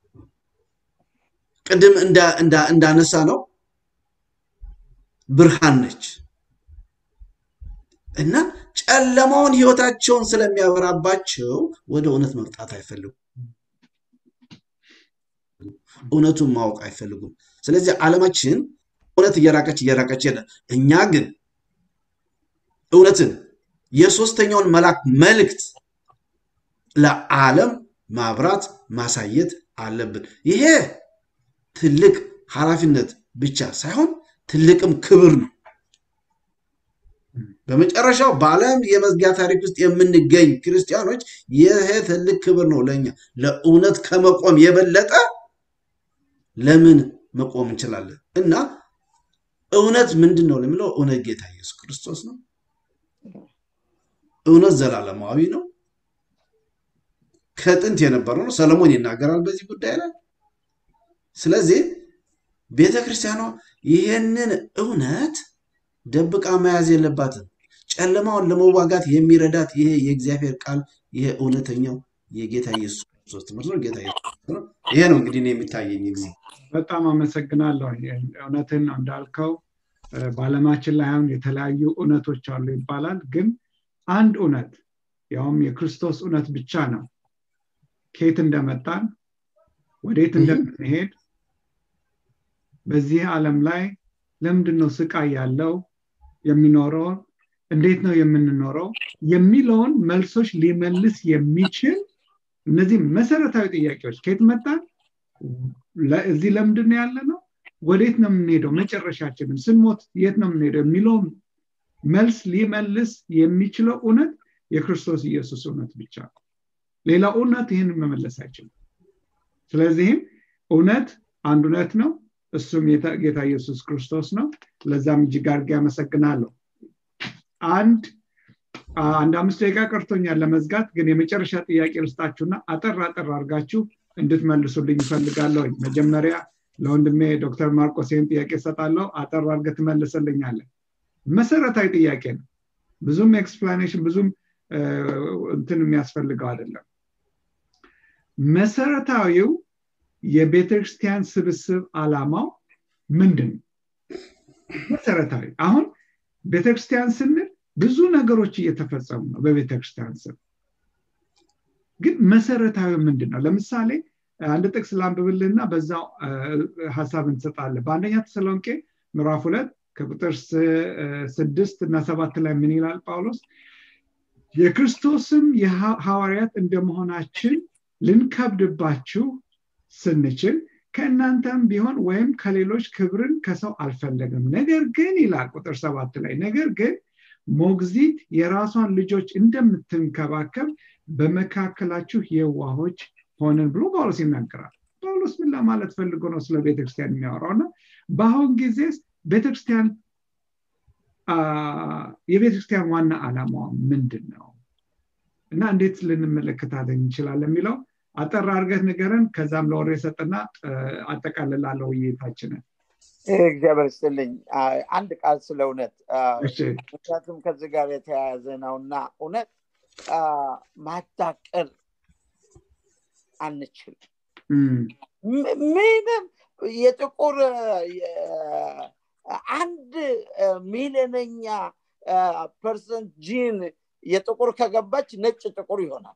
ቀደም እንዳ እንዳ እንዳነሳ ነው ብርሃን ነች እና ጨለማውን ህይወታቸውን ስለሚያበራባቸው ወደ እውነት መምጣት አይፈልጉም እውነቱን ማወቅ አይፈልጉም ስለዚህ ዓለማችን እውነት እየራቀች እየራቀች ሄደ እኛ ግን እውነትን የሶስተኛውን መልአክ መልእክት ለዓለም ማብራት ማሳየት አለብን ይሄ ትልቅ ኃላፊነት ብቻ ሳይሆን ትልቅም ክብር ነው በመጨረሻው በዓለም የመዝጊያ ታሪክ ውስጥ የምንገኝ ክርስቲያኖች ይሄ ትልቅ ክብር ነው ለኛ ለእውነት ከመቆም የበለጠ ለምን መቆም እንችላለን እና እውነት ምንድነው ለምለው እውነት ጌታ ኢየሱስ ክርስቶስ ነው እውነት ዘላለማዊ ነው ከጥንት የነበረው ነው ሰለሞን ይናገራል በዚህ ጉዳይ ላይ ስለዚህ ቤተክርስቲያኗ ይሄንን እውነት ደብቃ መያዝ የለባትም ጨለማውን ለመዋጋት የሚረዳት ይሄ የእግዚአብሔር ቃል ይሄ እውነተኛው የጌታ ኢየሱስ ክርስቶስ ትምህርት ነው ጌታ ኢየሱስ ነው ይሄ ነው እንግዲህ ነው የሚታየኝ እግዚእ
በጣም አመሰግናለሁ እውነትን እንዳልከው ባለማችን ላይ አሁን የተለያዩ እውነቶች አሉ ይባላል ግን አንድ እውነት ያውም የክርስቶስ እውነት ብቻ ነው ከየት እንደመጣን ወዴት እንደምንሄድ በዚህ ዓለም ላይ ለምንድነው ስቃይ ያለው የሚኖረው እንዴት ነው የምንኖረው የሚለውን መልሶች ሊመልስ የሚችል እነዚህ መሰረታዊ ጥያቄዎች ከየት መጣን ለዚህ ለምንድነው ያለነው ወዴት ነው የምንሄደው መጨረሻችን ስንሞት የት ነው የምንሄደው የሚለው መልስ ሊመልስ የሚችለው እውነት የክርስቶስ ኢየሱስ እውነት ብቻ ሌላ እውነት ይሄን መመለስ አይችልም ስለዚህ እውነት አንድ እውነት ነው እሱም ጌታ ኢየሱስ ክርስቶስ ነው ለዛም እጅግ አድርጌ አመሰግናለሁ አንድ አንድ አምስት ደቂቃ ቀርቶኛል ለመዝጋት ግን የመጨረሻ ጥያቄ ልስጣችሁና አጠር አጠር አድርጋችሁ እንድትመልሱልኝ ፈልጋለሁ መጀመሪያ ለወንድሜ ዶክተር ማርቆስን ጥያቄ ሰጣለሁ አጠር አድርገህ ትመልስልኛለህ መሰረታዊ ጥያቄ ነው ብዙም ኤክስፕላኔሽን ብዙም እንትን የሚያስፈልገው አይደለም መሰረታዊው የቤተክርስቲያን ስብስብ ዓላማው ምንድን መሰረታዊ አሁን ቤተክርስቲያን ስንል ብዙ ነገሮች እየተፈጸሙ ነው በቤተክርስቲያን ስም ግን መሰረታዊ ምንድነው ለምሳሌ አንድ ጥቅስ ላንብብልና በዛው ሐሳብ እንሰጣለን በአንደኛ ተሰሎንቄ ምዕራፍ ሁለት ከቁጥር ስድስት እና ሰባት ላይ ምን ይላል ጳውሎስ የክርስቶስም የሐዋርያት እንደመሆናችን ልንከብድባችሁ ስንችል ከእናንተም ቢሆን ወይም ከሌሎች ክብርን ከሰው አልፈለግም ነገር ግን ይላል ቁጥር ሰባት ላይ ነገር ግን ሞግዚት የራሷን ልጆች እንደምትንከባከብ በመካከላችሁ የዋሆች ሆነን ብሎ ጳውሎስ ይናገራል ጳውሎስ ምን ለማለት ፈልጎ ነው ስለ ቤተክርስቲያን የሚያወራውና በአሁን ጊዜ ቤተክርስቲያን የቤተክርስቲያን ዋና ዓላማው ምንድነው እና እንዴት ልንመለከታት እንችላለን የሚለው አጠር አድርገህ ንገረን ከዛም ለወሬ ሰጥና አጠቃልላለሁ ውይይታችንን
እግዚአብሔር ይስጥልኝ አንድ ቃል ስለ እውነት ምክንያቱም ከዚህ ጋር የተያያዘ ነውና እውነት ማዳቀል አንችል ምንም የጥቁር አንድ ሚሊዮንኛ ፐርሰንት ጂን የጥቁር ከገባች ነጭ ጥቁር ይሆናል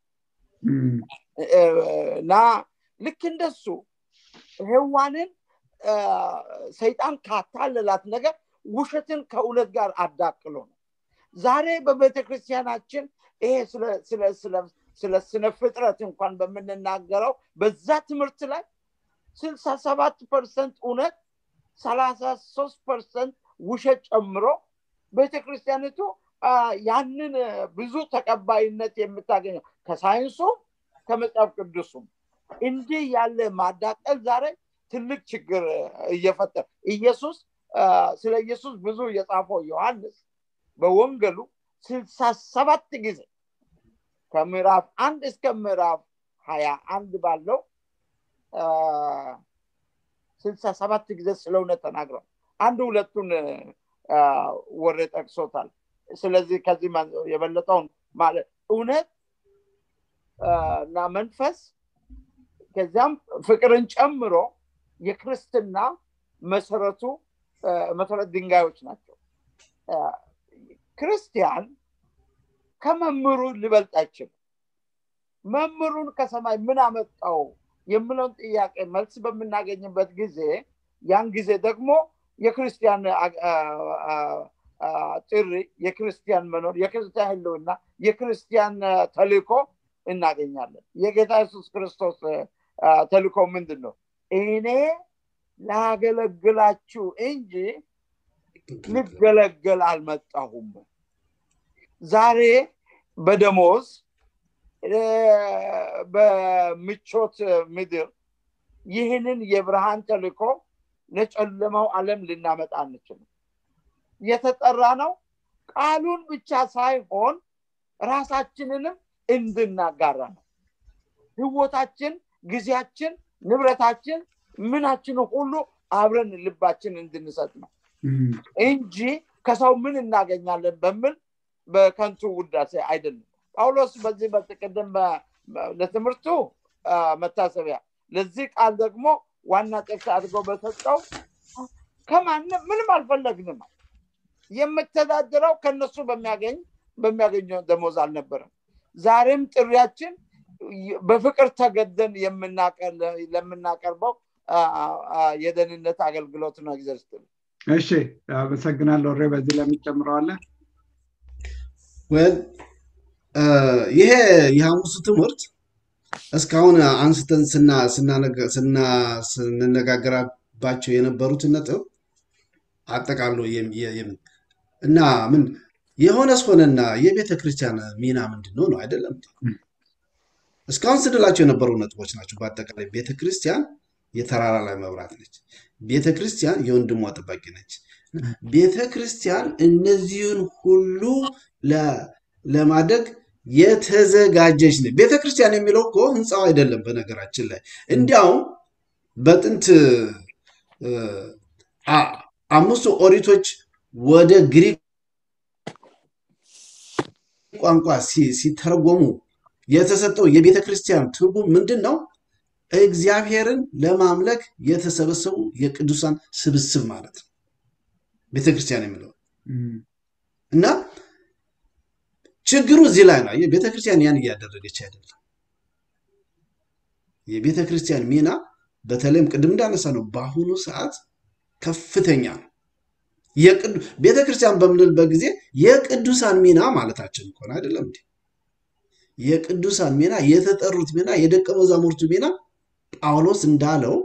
እና ልክ እንደሱ ሔዋንን ሰይጣን ካታለላት ነገር ውሸትን ከእውነት ጋር አዳቅሎ ነው ዛሬ በቤተክርስቲያናችን ይሄ ስለ ስለ ስለ ስለ ስነ ፍጥረት እንኳን በመናገረው በዛ ትምህርት ላይ ስልሳ ሰባት ፐርሰንት እውነት ሰላሳ ሦስት ፐርሰንት ውሸት ጨምሮ ቤተክርስቲያኒቱ ያንን ብዙ ተቀባይነት የምታገኘው ከሳይንሱ ከመጽሐፍ ቅዱሱ እንዲህ ያለ ማዳቀል ዛሬ ትልቅ ችግር እየፈጠረ ኢየሱስ ስለ ኢየሱስ ብዙ የጻፈው ዮሐንስ በወንጌሉ ስልሳ ሰባት ጊዜ ከምዕራፍ አንድ እስከ ምዕራፍ ሃያ አንድ ባለው ስልሳ ሰባት ጊዜ ስለ እውነት ተናግሯል አንድ ሁለቱን ወሬ ጠቅሶታል ስለዚህ ከዚህ የበለጠውን ማለት እውነት እና መንፈስ ከዛም ፍቅርን ጨምሮ የክርስትና መሰረቱ መሰረት ድንጋዮች ናቸው ክርስቲያን ከመምሩ ሊበልጥ አይችልም መምሩን ከሰማይ ምን አመጣው የሚለውን ጥያቄ መልስ በመናገኝበት ጊዜ ያን ጊዜ ደግሞ የክርስቲያን ጥሪ የክርስቲያን መኖር የክርስቲያን ህልውና የክርስቲያን ተልእኮ እናገኛለን የጌታ ኢየሱስ ክርስቶስ ተልእኮ ምንድነው እኔ ላገለግላችሁ እንጂ ልገለገል አልመጣሁም ዛሬ በደሞዝ በምቾት ምድር ይህንን የብርሃን ተልእኮ ለጨለማው ዓለም ልናመጣ አንችልም የተጠራ ነው ቃሉን ብቻ ሳይሆን ራሳችንንም እንድናጋራ ነው ህይወታችን ግዚያችን ንብረታችን ምናችን ሁሉ አብረን ልባችን እንድንሰጥ ነው እንጂ ከሰው ምን እናገኛለን በሚል በከንቱ ውዳሴ አይደለም ጳውሎስ በዚህ በተቀደም ለትምህርቱ መታሰቢያ ለዚህ ቃል ደግሞ ዋና ጥቅስ አድርጎ በሰጠው ከማን ምንም አልፈለግንም የምትተዳደረው ከነሱ በሚያገኝ በሚያገኘው ደሞዝ አልነበረም ዛሬም ጥሪያችን በፍቅር ተገደን የምናቀል ለምናቀርበው የደህንነት አገልግሎት ነው እግዚአብሔር
እሺ አመሰግናለሁ ሬ በዚህ ለምጨምረዋለ
ወል ይሄ የሐሙስ ትምህርት እስካሁን አንስተን ስና ስና ስንነጋገራባቸው የነበሩት ነጥብ አጠቃሎ እና ምን የሆነስ ሆነና የቤተክርስቲያን ሚና ምንድነው ነው አይደለም እስካሁን ስንላቸው የነበሩ ነጥቦች ናቸው በአጠቃላይ ቤተክርስቲያን የተራራ ላይ መብራት ነች ቤተክርስቲያን የወንድሟ ጥባቂ ነች ቤተክርስቲያን እነዚህን ሁሉ ለማድረግ የተዘጋጀች ነው። ቤተክርስቲያን የሚለው እኮ ህንጻው አይደለም በነገራችን ላይ እንዲያው በጥንት አምስቱ ኦሪቶች ወደ ግሪክ ቋንቋ ሲተረጎሙ የተሰጠው የቤተክርስቲያን ትርጉም ምንድነው? እግዚአብሔርን ለማምለክ የተሰበሰቡ የቅዱሳን ስብስብ ማለት ነው ቤተክርስቲያን የሚለው እና ችግሩ እዚህ ላይ ነው። የቤተክርስቲያን ያን ያደረገች አይደለም። የቤተክርስቲያን ሚና በተለይም ቅድም እንዳነሳ ነው በአሁኑ ሰዓት ከፍተኛ ነው። የቅዱ ቤተክርስቲያን በምንልበት ጊዜ የቅዱሳን ሚና ማለታችን እኮ ነው አይደለም እንዴ? የቅዱሳን ሚና የተጠሩት ሚና የደቀ መዛሙርቱ ሚና ጳውሎስ እንዳለው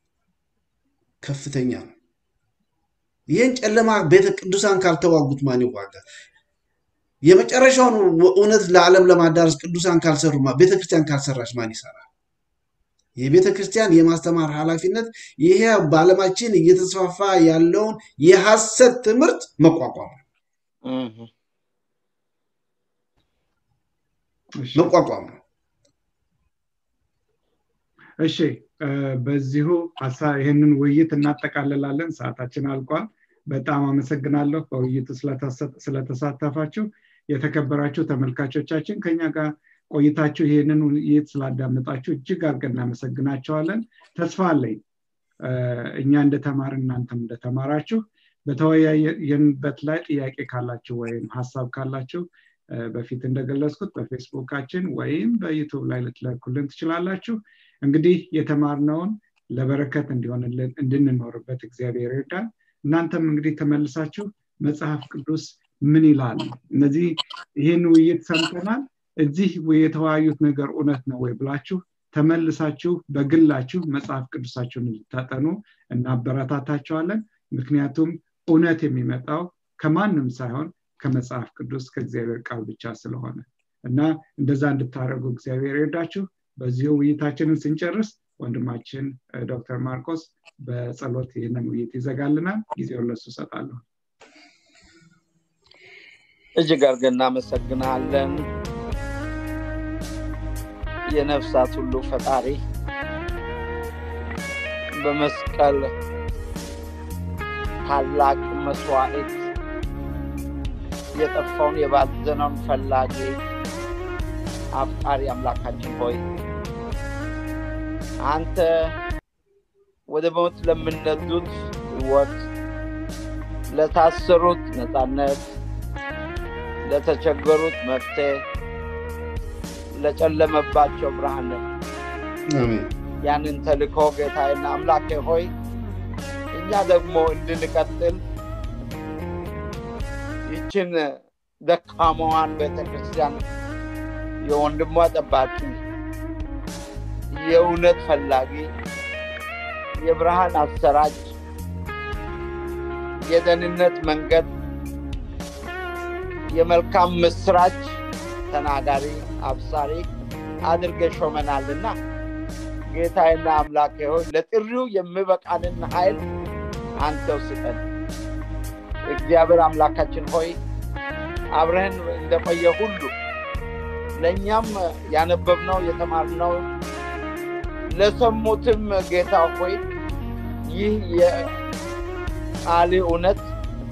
ከፍተኛ ነው። ይህን ጨለማ ቤተ ቅዱሳን ካልተዋጉት ማን ይዋጋል? የመጨረሻውን እውነት ለዓለም ለማዳረስ ቅዱሳን ካልሰሩማ ቤተክርስቲያን ካልሰራች ማን ይሰራል? የቤተክርስቲያን የማስተማር ኃላፊነት ይሄ በዓለማችን እየተስፋፋ ያለውን የሐሰት ትምህርት መቋቋም ነው መቋቋም ነው።
እሺ በዚሁ ሐሳብ ይሄንን ውይይት እናጠቃልላለን። ሰዓታችን አልቋል። በጣም አመሰግናለሁ በውይይቱ ስለተሳተፋችሁ። የተከበራችሁ ተመልካቾቻችን ከኛ ጋር ቆይታችሁ ይሄንን ውይይት ስላዳመጣችሁ እጅግ አድርገን እናመሰግናችኋለን። ተስፋ አለኝ እኛ እንደተማርን እናንተም እንደተማራችሁ በተወያየንበት ላይ ጥያቄ ካላችሁ ወይም ሐሳብ ካላችሁ በፊት እንደገለጽኩት በፌስቡካችን ወይም በዩቲዩብ ላይ ልትልኩልን ትችላላችሁ። እንግዲህ የተማርነውን ለበረከት እንዲሆንልን እንድንኖርበት እግዚአብሔር ይርዳን። እናንተም እንግዲህ ተመልሳችሁ መጽሐፍ ቅዱስ ምን ይላል እነዚህ ይሄን ውይይት ሰምተናል እዚህ የተወያዩት ነገር እውነት ነው ወይ ብላችሁ ተመልሳችሁ በግላችሁ መጽሐፍ ቅዱሳችሁን ልታጠኑ እናበረታታችኋለን። ምክንያቱም እውነት የሚመጣው ከማንም ሳይሆን ከመጽሐፍ ቅዱስ ከእግዚአብሔር ቃል ብቻ ስለሆነ እና እንደዛ እንድታረጉ እግዚአብሔር ይርዳችሁ። በዚህ ውይይታችንን ስንጨርስ ወንድማችን ዶክተር ማርቆስ በጸሎት ይሄንን ውይይት ይዘጋልናል። ጊዜውን ለሱ ሰጣለሁ።
እጅግ አድርገን እናመሰግናለን። የነፍሳት ሁሉ ፈጣሪ በመስቀል ታላቅ መስዋዕት የጠፋውን የባዘነውን ፈላጊ አፍቃሪ አምላካችን ሆይ አንተ ወደ ሞት ለምንነዱት ሕይወት ለታሰሩት ነፃነት ለተቸገሩት መፍትሄ ለጨለመባቸው ብርሃን አሜን ያንን ተልኮ ጌታዬና አምላኬ ሆይ እኛ ደግሞ እንድንቀጥል ይችን ደካማዋን ቤተክርስቲያን የወንድሟ ጠባቂ የእውነት ፈላጊ የብርሃን አሰራጭ የደህንነት መንገድ የመልካም ምስራች ተናጋሪ አብሳሪ አድርገህ ሾመናልና ጌታዬና አምላኬ ሆይ ለጥሪው የሚበቃንን ኃይል አንተው ስጠን። እግዚአብሔር አምላካችን ሆይ አብረን እንደቆየ ሁሉ ለኛም ያነበብነው የተማርነው ለሰሙትም ጌታ ሆይ ይህ የቃል እውነት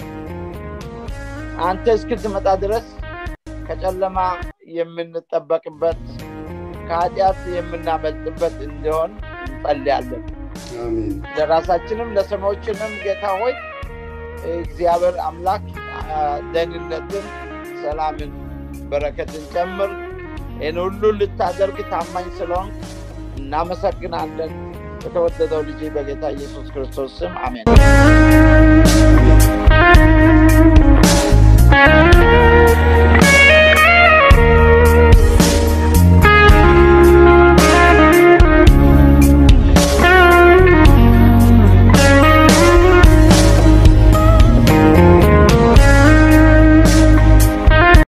አንተ እስክትመጣ ድረስ ከጨለማ የምንጠበቅበት ከኃጢአት የምናመልጥበት እንዲሆን እንጸልያለን። አሜን። ለራሳችንም ለሰሞችንም ጌታ ሆይ እግዚአብሔር አምላክ ደህንነትን ሰላምን በረከትን ጨምር ይህን ሁሉ ልታደርግ ታማኝ ስለሆንክ እናመሰግናለን። በተወደደው ልጅ በጌታ ኢየሱስ ክርስቶስ ስም አሜን።